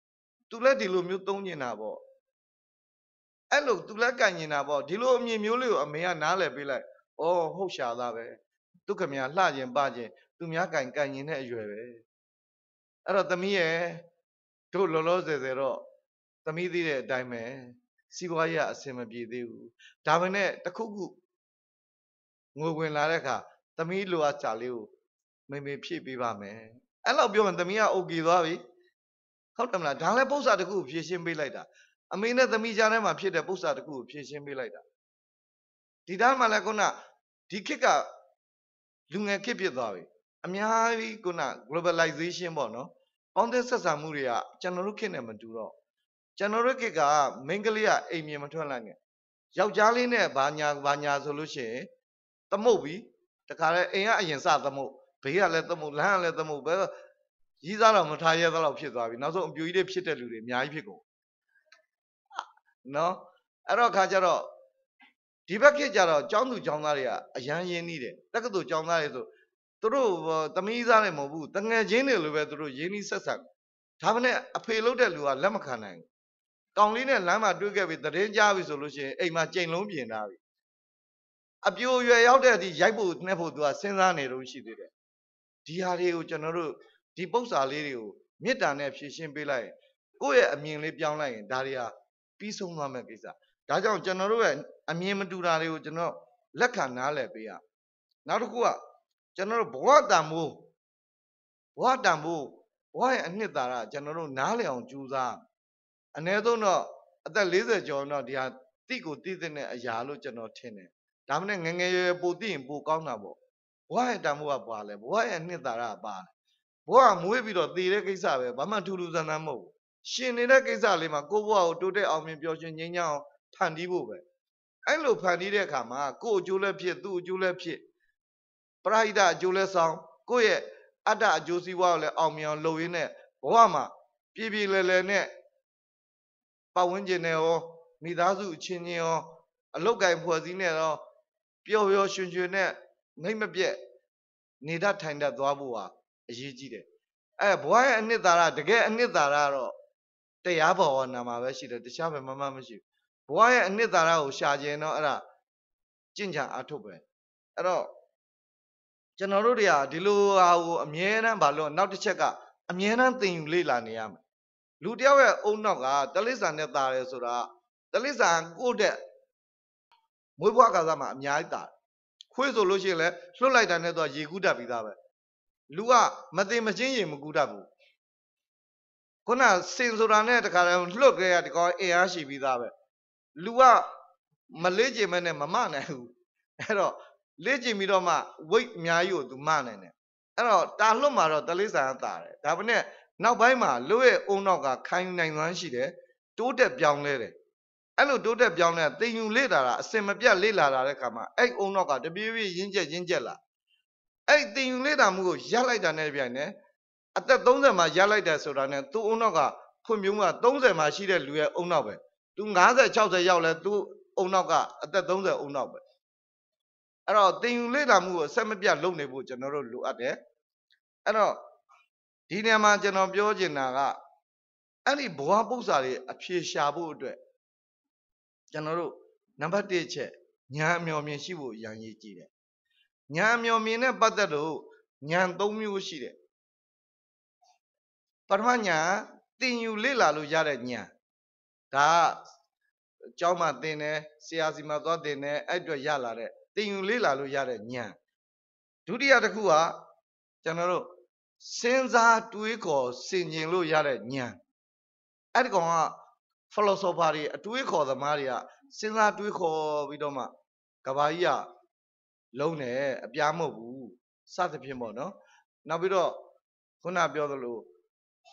A: तू လည်းဒီလိုမျိုးသုံးကျင်တာပေါ့အဲ့လို तू လည်းကင်ကျင်တာပေါ့ဒီလိုအမြင်မျိုးလေးကိုအမေကနားလည်ပေးလိုက်ဩဟုတ်ရှာသားပဲသူခမညာလှကျင်ပကျင်သူများကင်ကျင်တဲ့အရွယ်ပဲအဲ့တော့သမီးရဲ့တို့လောလောဆယ်တော့သမီးသိတဲ့အတိုင်းပဲစီးပွားရေးအဆင်မပြေသေးဘူးဒါပေမဲ့တခုခုငွေဝင်လာတဲ့အခါသမီးလိုအပ်ချာလေးကိုမေဖြည့်ပေးပါမယ်အဲ့လောက်ပြောရင်သမီးက okay သွားပြီဟုတ်တယ်မလားဒါလည်းပု္ပ္ပစာတစ်ခုကိုဖြည့်ရှင်းပေးလိုက်တာအမေနဲ့သမီးကြားထဲမှာဖြစ်တဲ့ပု္ပ္ပစာတစ်ခုကိုဖြည့်ရှင်းပေးလိုက်တာဒီတိုင်းမှာလည်းခုနဒီခေတ်ကလူငယ်ခေတ်ဖြစ်သွားပြီအများကြီးခုန globalization ပေါ့နော်ပေါင်းတဲ့ဆက်ဆံမှုတွေကကျွန်တော်တို့ခေတ်နဲ့မတူတော့ကျွန်တော်တို့ခေတ်ကမိန်းကလေးကအိမ်မြင်မထွက်လိုက်နဲ့ယောက်ျားလေးနဲ့ဘာညာဆိုလို့ရှိရင်သမုတ်ပြီတခါလဲအိမ်ကအရင်စသမုတ်ဘေးကလည်းသမုတ်လမ်းကလည်းသမုတ်ပဲရီးစားတော့မထားရသလောက်ဖြစ်သွားပြီနောက်ဆုံးအပြူကြီးတွေဖြစ်တဲ့လူတွေအများကြီးဖြစ်ကုန်နော်အဲ့တော့ခါကျတော့ဒီဘက်ခေတ်ကျတော့ကျောင်းသူကျောင်းသားတွေကအရန်ရင်းနှီးတယ်တက္ကသိုလ်ကျောင်းသားတွေဆိုသူတို့သမီးစားတယ်မဟုတ်ဘူးတငယ်ချင်းတွေလိုပဲသူတို့ရင်းနှီးဆက်ဆံဒါမှနဲ့အဖေလုပ်တဲ့လူကလက်မခံနိုင်ဘူးကောင်လေးနဲ့လမ်းမှာတွေ့ခဲ့ပြီသတင်းကြားပြီဆိုလို့ရှိရင်အိမ်မှာကြိမ်လုံးပြင်ထားပြီအပြိုရွယ်ရောက်တဲ့အထိရိုက်ဖို့နှက်ဖို့သူကစဉ်းစားနေတော့ရှိသေးတယ်ဒီဟာတွေကိုကျွန်တော်တို့ဒီပု္ပ္ပစာလေးတွေကိုမေတ္တာနဲ့ဖြည့်ရှင်းပေးလိုက်ရင်ကိုယ့်ရဲ့အမြင်လေးပြောင်းလိုက်ရင်ဒါတွေဟာပြီးဆုံးသွားမယ့်ကိစ္စဒါကြောင့်ကျွန်တော်တို့ရဲ့အမြင်မတူတာတွေကိုကျွန်တော်လက်ခံနားလည်ပေးရနောက်တစ်ခုကကျွန်တော်တို့ဘဝတန်ဖိုးဘဝရဲ့အနှစ်သာရကျွန်တော်တို့နားလည်အောင်ကြိုးစားအ ਨੇ ဆုံးတော့အသက်40ကျော်တော့ဒီဟာတိကိုတိတဲ့အရာလို့ကျွန်တော်ထင်တယ်ဒါမှမဟုတ်ငငယ်ရွယ်ပိုသိရင်ပိုကောင်းတာပေါ့ဘဝရဲ့တန်ဖိုးကပါလဲဘဝရဲ့အနှစ်သာရပါလဲဘဝမွေးပြီးတော့တည်တဲ့ကိစ္စပဲဘာမှထူးထူးဆန်းဆန်းမဟုတ်ဘူးရှင်နေတဲ့ကိစ္စလေးမှာကိုယ့်ဘဝကိုတိုးတက်အောင်မြင်ပျော်ရွှင်ငြိမ်းချမ်းအောင်ဖန်တီးဖို့ပဲအဲ့လိုဖန်တီးတဲ့အခါမှာကိုယ့်အကျိုးလည်းဖြစ်သူ့အကျိုးလည်းဖြစ်ပရိဒအကျိုးလည်းဆောင်ကိုယ့်ရဲ့အတ္တအကျိုးစီးပွားကိုလည်းအောင်မြင်အောင်လုပ်ရင်းနဲ့ဘဝမှာပြည့်ပြည့်လဲလဲနဲ့ပတ်ဝန်းကျင်နဲ့ရောမိသားစုအချင်းချင်းရောအလုတ်ကင်ဖွဲ့စည်းနဲ့ရောပျော်ပျော်ရွှင်ရွှင်နဲ့မိတ်မပြတ်နေတတ်ထိုင်တတ်သွားဖို့ဟာအရေးကြီးတယ်ဘဝရဲ့အနှစ်သာရတကယ်အနှစ်သာရတော့တရားဘာဝနာမှာပဲရှိတယ်တခြားဘယ်မှမရှိဘူးဘဝရဲ့အနှစ်သာရကိုရှာကျင်တော့အဲ့ဒါကြင်ကြံအားထုတ်ပဲအဲ့တော့ကျွန်တော်တို့တွေကဒီလိုဟာကိုအမြဲတမ်းမလို့နောက်တစ်ချက်ကအမြဲတမ်းသင်ယူလေ့လာနေရမယ်လူတယောက်ရဲ့အုံနောက်ကတလိษံနဲ့တာတယ်ဆိုတာတလိษံကိုယ့်တဲ့မွေးဖွားကာလမှာအများကြီးတာခွေးဆိုလို့ရှိရင်လည်းလွတ်လိုက်တာနဲ့တော့ရေကူးတတ်ပြီးသားပဲလူကမသိမချင်းရေမကူးတတ်ဘူးခုနစင်ဆိုတာနဲ့တခါတည်းလွတ်ကြရဒီကောင်အင်အားရှိပြီးသားပဲလူကမလေးကျင်မဲ့နဲ့မမနိုင်ဘူးအဲ့တော့လေ့ကျင်ပြီးတော့မှ weight အများကြီးကိုသူမနိုင်တယ်အဲ့တော့တာလွတ်မှာတော့တလိษံကတာတယ်ဒါပေမဲ့နောက်ပိုင်းမှာလူရဲ့အုံနောက်ကခိုင်နိုင်စွမ်းရှိတယ်တိုးတက်ပြောင်းလဲတယ်အဲ့လိုတိုးတက်ပြောင်းလဲသင်ယူလေ့လာတာအစင်မပြတ်လေ့လာတာတဲ့ခါမှာအဲ့အုံနောက်ကတပြေးပြေးရင်းချက်လာအဲ့သင်ယူလေ့လာမှုကိုရပ်လိုက်တာနဲ့ပြိုင်တယ်အသက်30မှာရပ်လိုက်တယ်ဆိုတာနဲ့သူ့အုံနောက်ကဖွံ့ဖြိုးမှုက30မှာရှိတဲ့လူရဲ့အုံနောက်ပဲသူ50 60ရောက်လဲသူ့အုံနောက်ကအသက်30အုံနောက်ပဲအဲ့တော့သင်ယူလေ့လာမှုကိုဆက်မပြတ်လုပ်နေဖို့ကျွန်တော်တို့လိုအပ်တယ်အဲ့တော့ဒီနေရာမှာကျွန်တော်ပြောချင်တာကအဲ့ဒီဘဝပု္ပ္ပစာတွေအဖြေရှာဖို့အတွက်ကျွန်တော်တို့နံပါတ်1ချက်ဉာဏ်အမျှော်မြင်ရှိဖို့ရန်ရည်ကြည့်တယ်ဉာဏ်အမျှော်မြင်နဲ့ပတ်သက်လို့ဉာဏ်၃မျိုးရှိတယ်ပထမဉာဏ်သင်ယူလေ့လာလို့ရတဲ့ဉာဏ်ဒါကကျောင်းမှာသင်တယ်ဆရာစီမှာသွားသင်တယ်အဲ့အတွက်ရလာတဲ့သင်ယူလေ့လာလို့ရတဲ့ဉာဏ်ဒုတိယတစ်ခုကကျွန်တော်တို့စဉ်းစားတွေးခေါ်ဆင်ခြင်လို့ရတဲ့ဉာဏ်အဲ့ဒီကောင်က philosopher တွေအတွေးခေါ်သမားတွေကစဉ်းစားတွေးခေါ်ပြီးတော့မှကဘာကြီးကလုံးတယ်အပြားမဟုတ်ဘူးစသဖြင့်ပေါ့နော်နောက်ပြီးတော့ခုနပြောသလို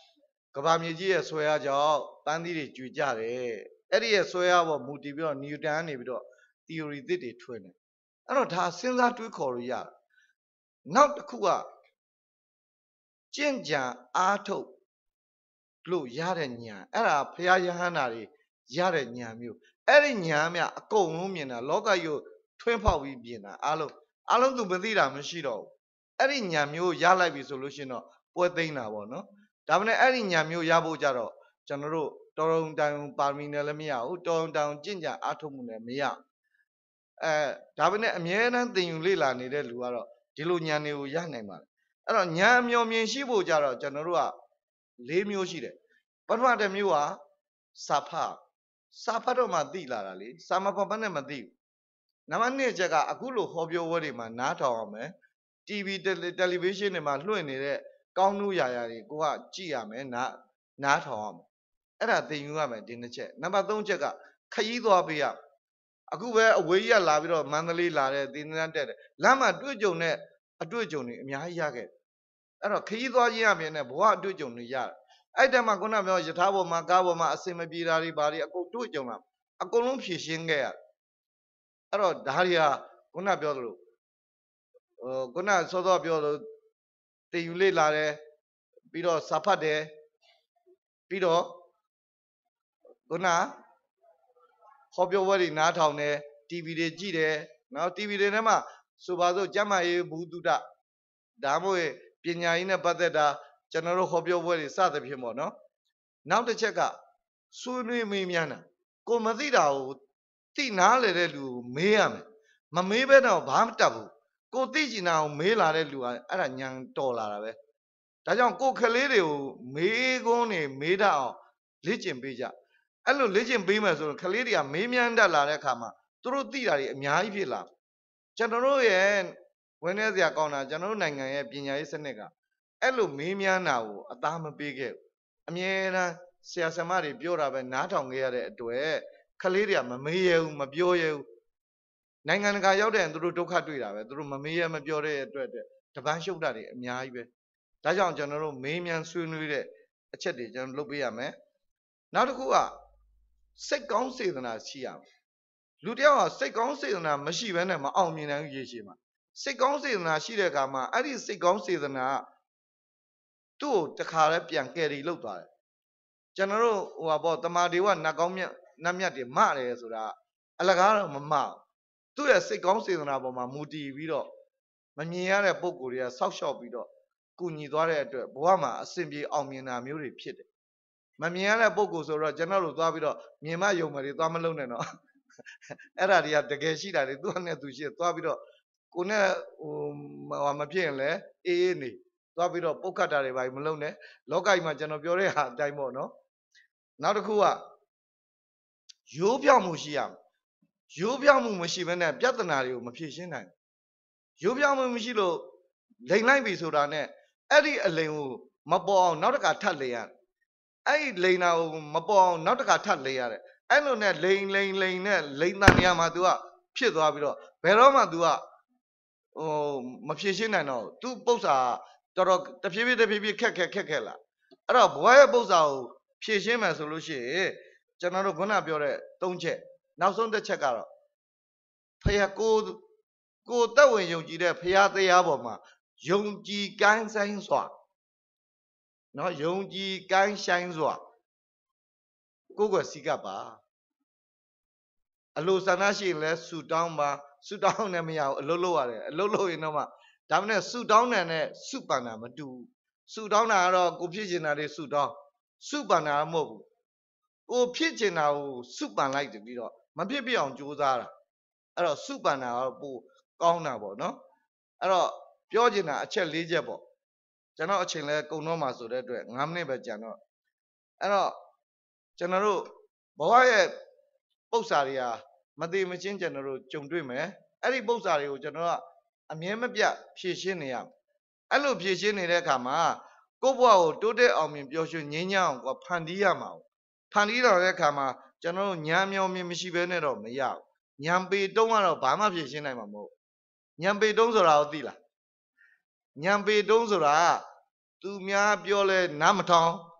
A: ကဘာမြေကြီးရဲ့ဆွဲအားကြောင့်ပန်းသီးတွေကျွေကြတယ်အဲ့ဒီရဲ့ဆွဲအားပေါ်မူတည်ပြီးတော့နျူတန်ကနေပြီးတော့ theory သစ်တွေထွင်တယ်အဲ့တော့ဒါစဉ်းစားတွေးခေါ်လို့ရတယ်နောက်တစ်ခုကကျင့်ကြံအားထုတ်လို့ရတဲ့ဉာဏ်အဲ့ဒါဖရာယဟန္တာတွေရတဲ့ဉာဏ်မျိုးအဲ့ဒီဉာဏ်မြအကုန်လုံးမြင်တာလောကကြီးကိုထွင်းဖောက်ပြီးပြင်တာအားလုံးသူမသိတာမရှိတော့ဘူးအဲ့ဒီဉာဏ်မျိုးရလိုက်ပြီဆိုလို့ရှိရင်တော့ပွဲသိမ်းတာပေါ့နော်ဒါပေမဲ့အဲ့ဒီဉာဏ်မျိုးရဖို့ကြတော့ကျွန်တော်တို့တော်ရုံတန်ပါရမီနဲ့လည်းမရဘူးတော်ရုံတန်ကျင့်ကြံအားထုတ်မှုနဲ့မရဒါပေမဲ့အမြဲတမ်းသင်ယူလေ့လာနေတဲ့လူကတော့ဒီလိုဉာဏ်တွေကိုရနိုင်ပါတယ်အဲ့တော့ဉာဏ်မျောမြင်ရှိဖို့ကြတော့ကျွန်တော်တို့က၄မျိုးရှိတယ်ပထမတစ်မျိုးကစာဖတ်တော့မှသိလာတာလေစာမဖတ်ဘဲနဲ့မသိဘူးနံပါတ်2ချက်ကအခုလိုဟောပြောပွဲတွေမှာနားထောင်အောင်မယ် TV တယ်လီဗေးရှင်းတွေမှာလွှင့်နေတဲ့ကောင်းနှူးရာတွေကိုကကြည့်ရမယ်နားထောင်ရမယ်အဲ့ဒါသင်ယူရမယ်ဒီနှစ်ချက်နံပါတ်3ချက်ကခရီးသွားပေးရအခုပဲအဝေးကြီးကလာပြီးတော့မန္တလေးလာတဲ့သင်္ကန်းတက်တယ်လမ်းမှာတွေ့ကြုံတဲ့အတွေ့အကြုံတွေအများကြီးရခဲ့အဲ့တော့ခရီးသွားခြင်းအပြင်နဲ့ဘဝအတွေ့အကြုံတွေရတယ်အဲ့တည်းမှာခုနပြောယထာဘောမှာကားပေါ်မှာအစင်မပြေတာတွေဘာတွေအကုန်တွေ့ကြုံလာအကုန်လုံးဖြည့်ရှင်းခဲ့ရအဲ့တော့ဒါတွေကခုနပြောသလိုခုနစောစောပြောလို့တည်ယူလေ့လာတယ်ပြီးတော့စာဖတ်တယ်ပြီးတော့ခုနဟောပြောပွဲတွေနားထောင်တယ် TV တွေကြည့်တယ်နော် TV တွေထဲမှာဆိုပါစို့ကျမ်းမာရေးဘူးတုဒဒါမှမဟုတ်ပညာရေးနဲ့ပတ်သက်တာကျွန်တော်တို့ဟောပြောပွဲတွေစသဖြင့်ပေါ့နော်နောက်တစ်ချက်ကဆွေးနွေးမေးမြန်းတာကိုမသိတာကိုသိနားလေတဲ့လူကိုမေးရမယ်မမေးဘဲတော့ဘာမှမတတ်ဘူးကိုသိကျင်တာကိုမေးလာတဲ့လူကအဲ့ဒါညံတော်လာတာပဲဒါကြောင့်ကိုခလေးတွေကိုမေးခွန်းတွေမေးတတ်အောင်လေ့ကျင့်ပေးကြအဲ့လိုလေ့ကျင့်ပေးမယ်ဆိုရင်ခလေးတွေကမေးမြန်းတတ်လာတဲ့အခါမှာသူတို့သိတာတွေအများကြီးဖြစ်လာကျွန်တော်တို့ရဲ့ဝင်နေစရာကောင်းတာကျွန်တော်တို့နိုင်ငံရဲ့ပညာရေးစနစ်ကအဲ့လိုမေးမြန်းတာကိုအသားမပေးခဲ့ဘူးအမြဲတမ်းဆရာဆရာမတွေပြောတာပဲနားထောင်ခဲ့ရတဲ့အတွက်ခလေးတွေကမမေးရဘူးမပြောရဘူးနိုင်ငံတကာရောက်တဲ့သူတို့ဒုက္ခတွေ့တာပဲသူတို့မမေးရမပြောတဲ့အတွက်တပန်းရှုပ်တာတွေအများကြီးပဲဒါကြောင့်ကျွန်တော်တို့မေးမြန်းဆွေးနွေးတဲ့အချက်တွေကျွန်တော်လုပ်ပေးရမယ်နောက်တစ်ခုကစိတ်ကောင်းစေတနာရှိရမယ်လူတယောက်ကစိတ်ကောင်းစေတနာမရှိဘဲနဲ့မအောင်မြင်နိုင်ဘူးရေရှည်မှာစိတ်ကောင်းစေတနာရှိတဲ့အခါမှာအဲ့ဒီစိတ်ကောင်းစေတနာသူ့ကိုတခါလဲပြန်ကယ်ရီလောက်သွားတယ်ကျွန်တော်တို့ဟိုပါပေါ့တမာဒေဝနတ်ကောင်းမြတ်နတ်မြတ်တွေမတယ်ဆိုတာအလကားတော့မမသူ့ရဲ့စိတ်ကောင်းစေတနာပေါ်မှာမူတည်ပြီးတော့မမြင်ရတဲ့ပုံကိုယ်တွေကဆောက်ရှောက်ပြီးတော့ကုညီသွားတဲ့အတွက်ဘဝမှာအစဉ်ပြေအောင်မြင်တာမျိုးတွေဖြစ်တယ်မမြင်ရတဲ့ပုံကိုယ်ဆိုတော့ကျွန်တော်တို့သွားပြီးတော့မြင်မယုံမယ်တွေသွားမလုံးနဲ့တော့အဲ့ဒါတွေကတကယ်ရှိတာတွေသူ့နဲ့သူရှိသွားပြီးတော့ကိုနဲ့ဟိုမဖြစ်ရင်လည်းအေးအေးနေသွားပြီးတော့ပုတ်ခတ်တာတွေပါမလုံးနဲ့လောကကြီးမှာကျွန်တော်ပြောတဲ့ဟာအတိုင်းပေါ့နော်နောက်တစ်ခုကရိုးပြောင်းမှုရှိရမယ်ရိုးပြောင်းမှုမရှိဘဲနဲ့ပြဿနာတွေကိုမဖြေရှင်းနိုင်ရိုးပြောင်းမှုမရှိလို့လိန်လိုက်ပြီဆိုတာနဲ့အဲ့ဒီအလိန်ကိုမပေါ်အောင်နောက်တစ်ခါထပ်လိန်ရတယ်အဲ့ဒီလိန်တာကိုမပေါ်အောင်နောက်တစ်ခါထပ်လိန်ရတယ်အဲ့လိုနဲ့လိန်နဲ့လိန်တန်နေရာမှာ तू ကဖြစ်သွားပြီးတော့ဘယ်တော့မှ तू ကမဖြေရှင်းနိုင်တော့ तू ပု္ပ္ပစာတော်တော်တဖြည်းဖြည်းခက်လာအဲ့တော့ဘဝရဲ့ပု္ပ္ပစာကိုဖြေရှင်းမယ်ဆိုလို့ရှိရင်ကျွန်တော်တို့ခုနပြောတဲ့၃ချက်နောက်ဆုံးတစ်ချက်ကတော့ဖယားကိုတက်ဝင်ယုံကြည်တဲ့ဖယားတရားပေါ်မှာယုံကြည်ကိုင်းဆိုင်စွာနော်ယုံကြည်ကိုင်းဆိုင်စွာကိုယ်ကွယ်စည်းကပ်ပါအလိုဆန္ဒရှိရင်လဲဆူတောင်းပါဆူတောင်းနဲ့မရဘူးအလုပ်လုပ်ရတယ်အလုပ်လုပ်ရင်တော့မှဒါမှနဲ့ဆူတောင်းတယ်နဲ့စုပန်တာမတူဘူးဆူတောင်းတာကတော့ကိုဖြစ်ချင်တာတွေဆူတောင်းစုပန်တာမဟုတ်ဘူးကိုဖြစ်ချင်တာကိုစုပန်လိုက်ပြီးတော့မဖြစ်ပြအောင်ကြိုးစားတာအဲ့တော့စုပန်တာကတော့ပိုကောင်းတာပေါ့နော်အဲ့တော့ပြောချင်တာအချက်၄ချက်ပေါ့ကျွန်တော်အချိန်လဲကုန်တော့မှာဆိုတဲ့အတွက်9မိနစ်ပဲကြံတော့အဲ့တော့ကျွန်တော်တို့ဘဝရဲ့ပု္ပ္ပစာတွေဟာမသေးမချင်းကျွန်တော်တို့ကြုံတွေ့မယ်အဲ့ဒီပု္ပ္ပစာတွေကိုကျွန်တော်ကအမြဲမပြတ်ဖြည့်ရှင်းနေရမယ်အဲ့လိုဖြည့်ရှင်းနေတဲ့အခါမှာကိုယ့်ဘဝကိုတိုးတက်အောင်မြင်ပျော်ရွှင်ငြိမ်းချမ်းအောင်ကိုဖန်တီးရမှာဖန်တီးတော့တဲ့အခါမှာကျွန်တော်တို့ဉာဏ်မျောမြင်မရှိဘဲနဲ့တော့မရဘူးဉာဏ်ပေတုံးကတော့ဘာမှဖြည့်ရှင်းနိုင်မှာမဟုတ်ဉာဏ်ပေတုံးဆိုတာကိုသိလားဉာဏ်ပေတုံးဆိုတာသူများပြောလဲနားမထောင်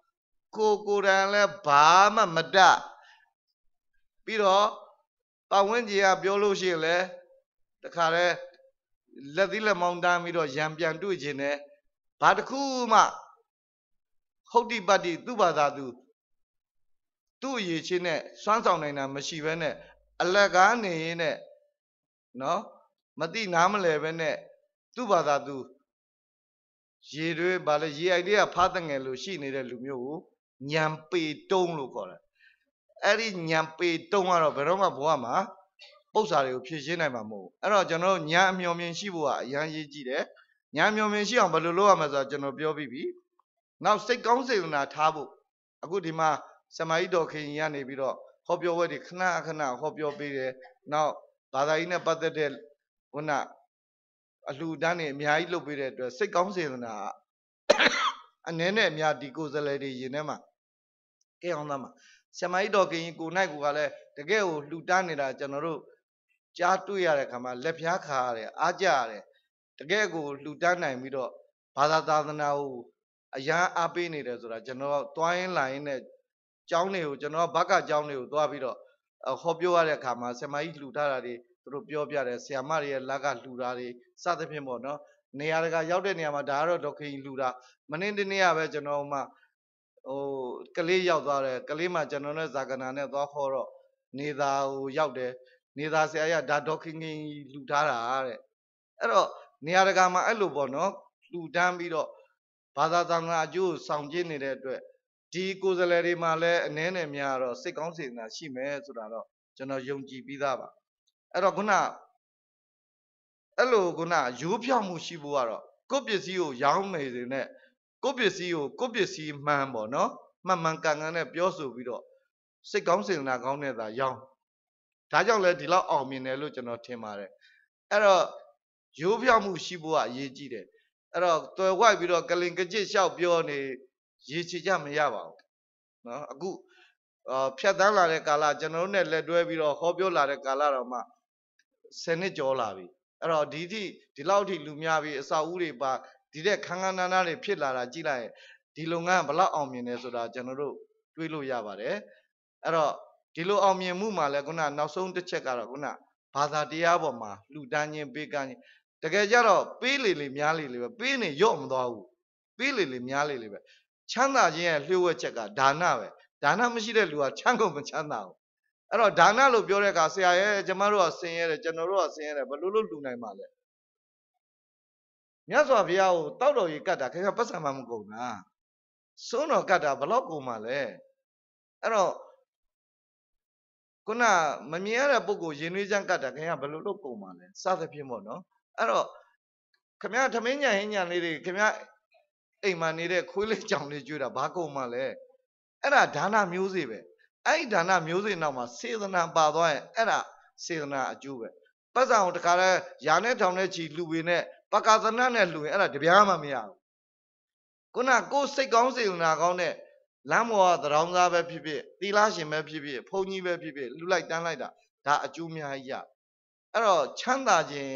A: cô đang là bà mà mất đã bây giờ bà vẫn chỉ là biểu lộ gì là tất cả là đi là mong đam bây giờ giảm biến đổi gì nè bà được khu mà không đi bà đi tu bà ta tu gì chứ nè sáng sau này nè mà xí bên nè Allah cái này nè nó mà đi nam lệ bên nè tu bà ta gì rồi bà là gì idea phát tăng nghe lo xí này là lúc nhiều nhảm bị đông luôn coiအဲ့ဒီညံပေတုံးကတော့ဘယ်တော့မှဘဝမှာပု္ပ္ပာတွေကိုဖြည့်ရှင်းနိုင်မှာမဟုတ်အဲ့တော့ကျွန်တော်ညံအမျှော်မြင်ရှိဖို့ကအရန်ရေးကြည့်တယ်ညံအမျှော်မြင်ရှိအောင်ဘယ်လိုလုပ်ရမလဲဆိုတော့ကျွန်တော်ပြောပြီးပြီနောက်စိတ်ကောင်းစေတနာထားဖို့အခုဒီမှာဆမာကြီးတော်ခင်ကြီးကနေပြီးတော့ဟောပြောဝဲတွေခဏခဏဟောပြောပေးတယ်နောက်ဘာသာကြီးနဲ့ပတ်သက်တဲ့ခုနအလှူဒန်းတွေအများကြီးလုပ်ပေးတဲ့အတွက်စိတ်ကောင်းစေတနာအနည်းနဲ့အများဒီကိုယ်စားလှယ်တွေယင်ထဲမှာကဲအောင်သားမှာဆရာမကြီးတော်ကရင်ကိုနိုင်ကိုကလည်းတကယ်ကိုလှူတန်းနေတာကျွန်တော်တို့ကြားတွေ့ရတဲ့ခါမှာလက်ဖျားခါရတယ်အားကြရတယ်တကယ်ကိုလှူတန်းနိုင်ပြီးတော့ဘာသာသာသနာကိုအရန်အားပေးနေတယ်ဆိုတာကျွန်တော်တွိုင်းလိုင်းနဲ့ကျောင်းတွေကိုကျွန်တော်ဘက်ကကျောင်းတွေကိုသွားပြီးတော့ဟောပြောရတဲ့အခါမှာဆရာမကြီးလှူထားတာတွေသူတို့ပြောပြတယ်ဆရာမတွေရဲ့လက်ကလှူတာတွေစသဖြင့်ပေါ့နော်နေရာတကာရောက်တဲ့နေရာမှာဒါကတော့ဒေါခင်လှူတာမနေ့တနေ့ကပဲကျွန်တော်မှကလေးရောက်သွားတယ်ကလေးမှကျွန်တော်နဲ့ဇာကနာနဲ့သွားခေါ်တော့နေသားဟိုရောက်တယ်နေသားဆရာကြီးကဒါဒေါခင်လှူထားတာတဲ့အဲ့တော့နေရာတကာမှာအဲ့လိုပေါ့နော်လှူဒန်းပြီးတော့ဘာသာသံဃာအကျိုးဆောင်ကျင်းနေတဲ့အတွက်ဒီကိုယ်စားလှယ်တွေမှာလည်းအနည်းနဲ့များတော့စိတ်ကောင်းစေတနာရှိမယ်ဆိုတာတော့ကျွန်တော်ယုံကြည်ပြီးသားပါအဲ့တော့ခုနအဲ့လိုခုနရိုးဖြောင့်မှုရှိဖို့ကတော့ကိုယ့်ပစ္စည်းကိုရောင်းနေစေနဲ့ကိုယ့်ပစ္စည်းကိုကိုယ့်ပစ္စည်းမှန်ပေါ့နော်မှန်မှန်ကန်ကန်နဲ့ပြောဆိုပြီးတော့စိတ်ကောင်းစေတနာကောင်းတဲ့သာရောင်းဒါကြောင့်လဲဒီလောက်အောင်မြင်တယ်လို့ကျွန်တော်ထင်ပါတယ်အဲ့တော့ရိုးဖြောင့်မှုရှိဖို့ကအရေးကြီးတယ်အဲ့တော့တွယ်ဝိုက်ပြီးတော့ကလင်ကကြစ်လျှောက်ပြောနေရေချကြမရပါဘူးနော်အခုဖြတ်တန်းလာတဲ့ကာလကျွန်တော်တို့နဲ့လက်တွဲပြီးတော့ဟောပြောလာတဲ့ကာလတော့မှ10နှစ်ကျော်လာပြီအဲ့တော့ဒီလောက်ထိလူများပြီးအစာဦးတွေပါဒီတဲ့ခန်းခန်းနားနားတွေဖြစ်လာတာကြည့်လိုက်ရင်ဒီလုပ်ငန်းဘလောက်အောင်မြင်တယ်ဆိုတာကျွန်တော်တို့တွေးလို့ရပါတယ်အဲ့တော့ဒီလိုအောင်မြင်မှုမှာလည်းခုနနောက်ဆုံးတစ်ချက်ကတော့ခုနဘာသာတရားပေါ်မှာလှူဒန်းခြင်းပေးကမ်းခြင်းတကယ်ကြတော့ပေးလေများလေပဲပေးနေရော့မသွားဘူးပေးလေများလေပဲချမ်းသာခြင်းရဲ့လျှို့ဝှက်ချက်ကဒါနပဲဒါနမရှိတဲ့လူကချမ်းကုန်မချမ်းသာဘူးအဲ့တော့ဒါနလို့ပြောတဲ့အခါဆရာရဲ့ကျမတို့ကဆင်းရဲတယ်ကျွန်တော်တို့ကဆင်းရဲတယ်ဘယ်လိုလုပ်လှူနိုင်မှာလဲမြတ်စွာဘုရားကိုတောက်တော်ကြီးကတ်တာခင်ဗျပတ်စံမှမကုန်တာစွန်းတော်ကတ်တာဘလောက်ကုန်မှာလဲအဲ့တော့ခုနမမြင်ရတဲ့ပုဂ္ဂိုလ်ရင်နှွေးချမ်းကတ်တာခင်ဗျဘယ်လိုလုပ်ကုန်မှာလဲစသဖြင့်ပေါ့နော်အဲ့တော့ခင်ဗျထမင်းညာဟင်းညာလေးတွေခင်ဗျအိမ်မှာနေတဲ့ခွေးလေးကြောင်လေးကျွေးတာဘာကုန်မှာလဲအဲ့ဒါဒါနမျိုးစေ့ပဲအဲ့ဒီဒါနမျိုးစေ့နောက်မှာစေတနာပါသွားရင်အဲ့ဒါစေတနာအကျိုးပဲပတ်စံကိုတခါလဲယာနဲ့ထောင်နဲ့ချီလူပေနဲ့ပကာသနနဲ့လူရင်အဲ့ဒါတပြားမှမရဘူးခုနကိုယ်စိတ်ကောင်းစေတနာကောင်းတဲ့လမ်းပေါ်ကသရောင်းသားပဲဖြစ်ဖြစ်သီလရှင်ပဲဖြစ်ဖြစ်ဘုန်းကြီးပဲဖြစ်ဖြစ်လူလိုက်တန်းလိုက်တာဒါအကျိုးများကြီးရအဲ့တော့ချမ်းသာခြင်း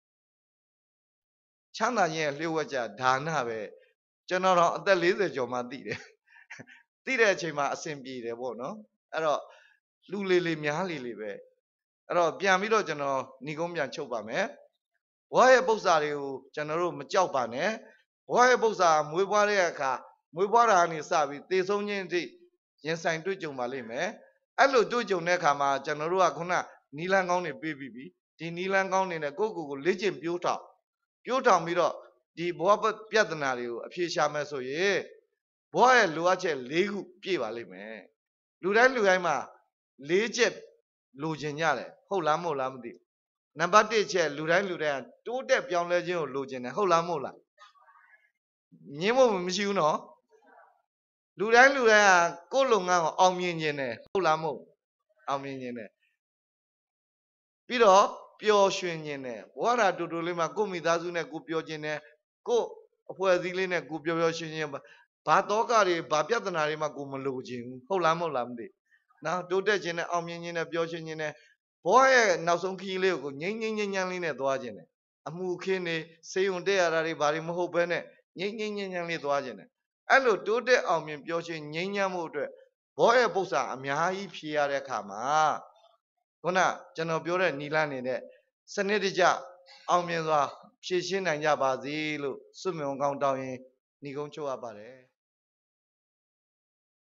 A: ရဲ့လျှို့ဝှက်ကြဒါနပဲကျွန်တော်တော့အသက်40ကျော်မှသိတယ်သိတဲ့အချိန်မှာအဆင်ပြေတယ်ပေါ့နော်အဲ့တော့လူလေးများလေးပဲအဲ့တော့ပြန်ပြီးတော့ကျွန်တော်ဏီကုန်းပြန်ချုပ်ပါမယ်ဘဝရဲ့ပု္ပ္ပာတွေကိုကျွန်တော်တို့မကြောက်ပါနဲ့ဘဝရဲ့ပု္ပ္ပာမွေးဖွားတဲ့အခါမွေးဖွားတာကနေစပြီးသေဆုံးခြင်းအထိရင်ဆိုင်တွေ့ကြုံပါလိမ့်မယ်အဲ့လိုတွေ့ကြုံတဲ့အခါမှာကျွန်တော်တို့ကခုနနီလန်းကောင်းတွေပေးပြီးပြီဒီနီလန်းကောင်းတွေနဲ့ကိုယ့်ကိုယ်ကိုလေ့ကျင့်ပြိုးထောင်ပြီးတော့ဒီဘဝပြဿနာတွေကိုအဖြေရှာမယ်ဆိုရင်ဘဝရဲ့လိုအပ်ချက်၄ခုပြည့်ပါလိမ့်မယ်လူတိုင်းမှာ၄ချက်လိုချင်ကြတယ်ဟုတ်လားမဟုတ်လားမသိဘူးနံပါတ်1ချက်လူတိုင်းတိုးတက်ပြောင်းလဲခြင်းကိုလိုချင်တယ်ဟုတ်လားမဟုတ်လားညင်းဖို့မရှိဘူးနော်လူတိုင်းကကိုယ့်လုပ်ငန်းကိုအောင်မြင်ခြင်းတယ်ဟုတ်လားမဟုတ်အောင်မြင်ခြင်းတယ်ပြီးတော့ပျော်ရွှင်ခြင်းတယ်ဘဝရာတူတူလေးမှာကိုယ့်မိသားစုနဲ့ကိုပျော်ခြင်းတယ်ကိုယ့်အဖွဲ့အစည်းလေးနဲ့ကိုပျော်ရွှင်ခြင်းဘာတောကတွေဘာပြဿနာတွေမှကိုမလိုချင်ဘူးဟုတ်လားမဟုတ်လားမသိနော်တိုးတက်ခြင်းနဲ့အောင်မြင်ခြင်းနဲ့ပျော်ရွှင်ခြင်းနဲ့ဘဝရဲ့နောက်ဆုံးခရီးလေးကိုငြိမ်းလေးနဲ့သွားခြင်းတယ်အမှုခင်းနေစေုံတက်ရတာတွေဘာတွေမဟုတ်ဘဲနဲ့ငြိမ်းလေးသွားခြင်းတယ်အဲ့လိုတိုးတက်အောင်မြင်ပျော်ရွှင်ငြိမ်းချမ်းမှုအတွက်ဘောရဲ့ပု္ပ္ပာအများကြီးဖြေရတဲ့အခါမှာခုနကျွန်တော်ပြောတဲ့နီလန်းနေတဲ့စနစ်တကျအောင်မြင်စွာဖြည့်ရှင်းနိုင်ကြပါစေလို့စွတ်မြုံကောင်းတောင်းရင်ညီကုန်းချုပ်ရပါတယ်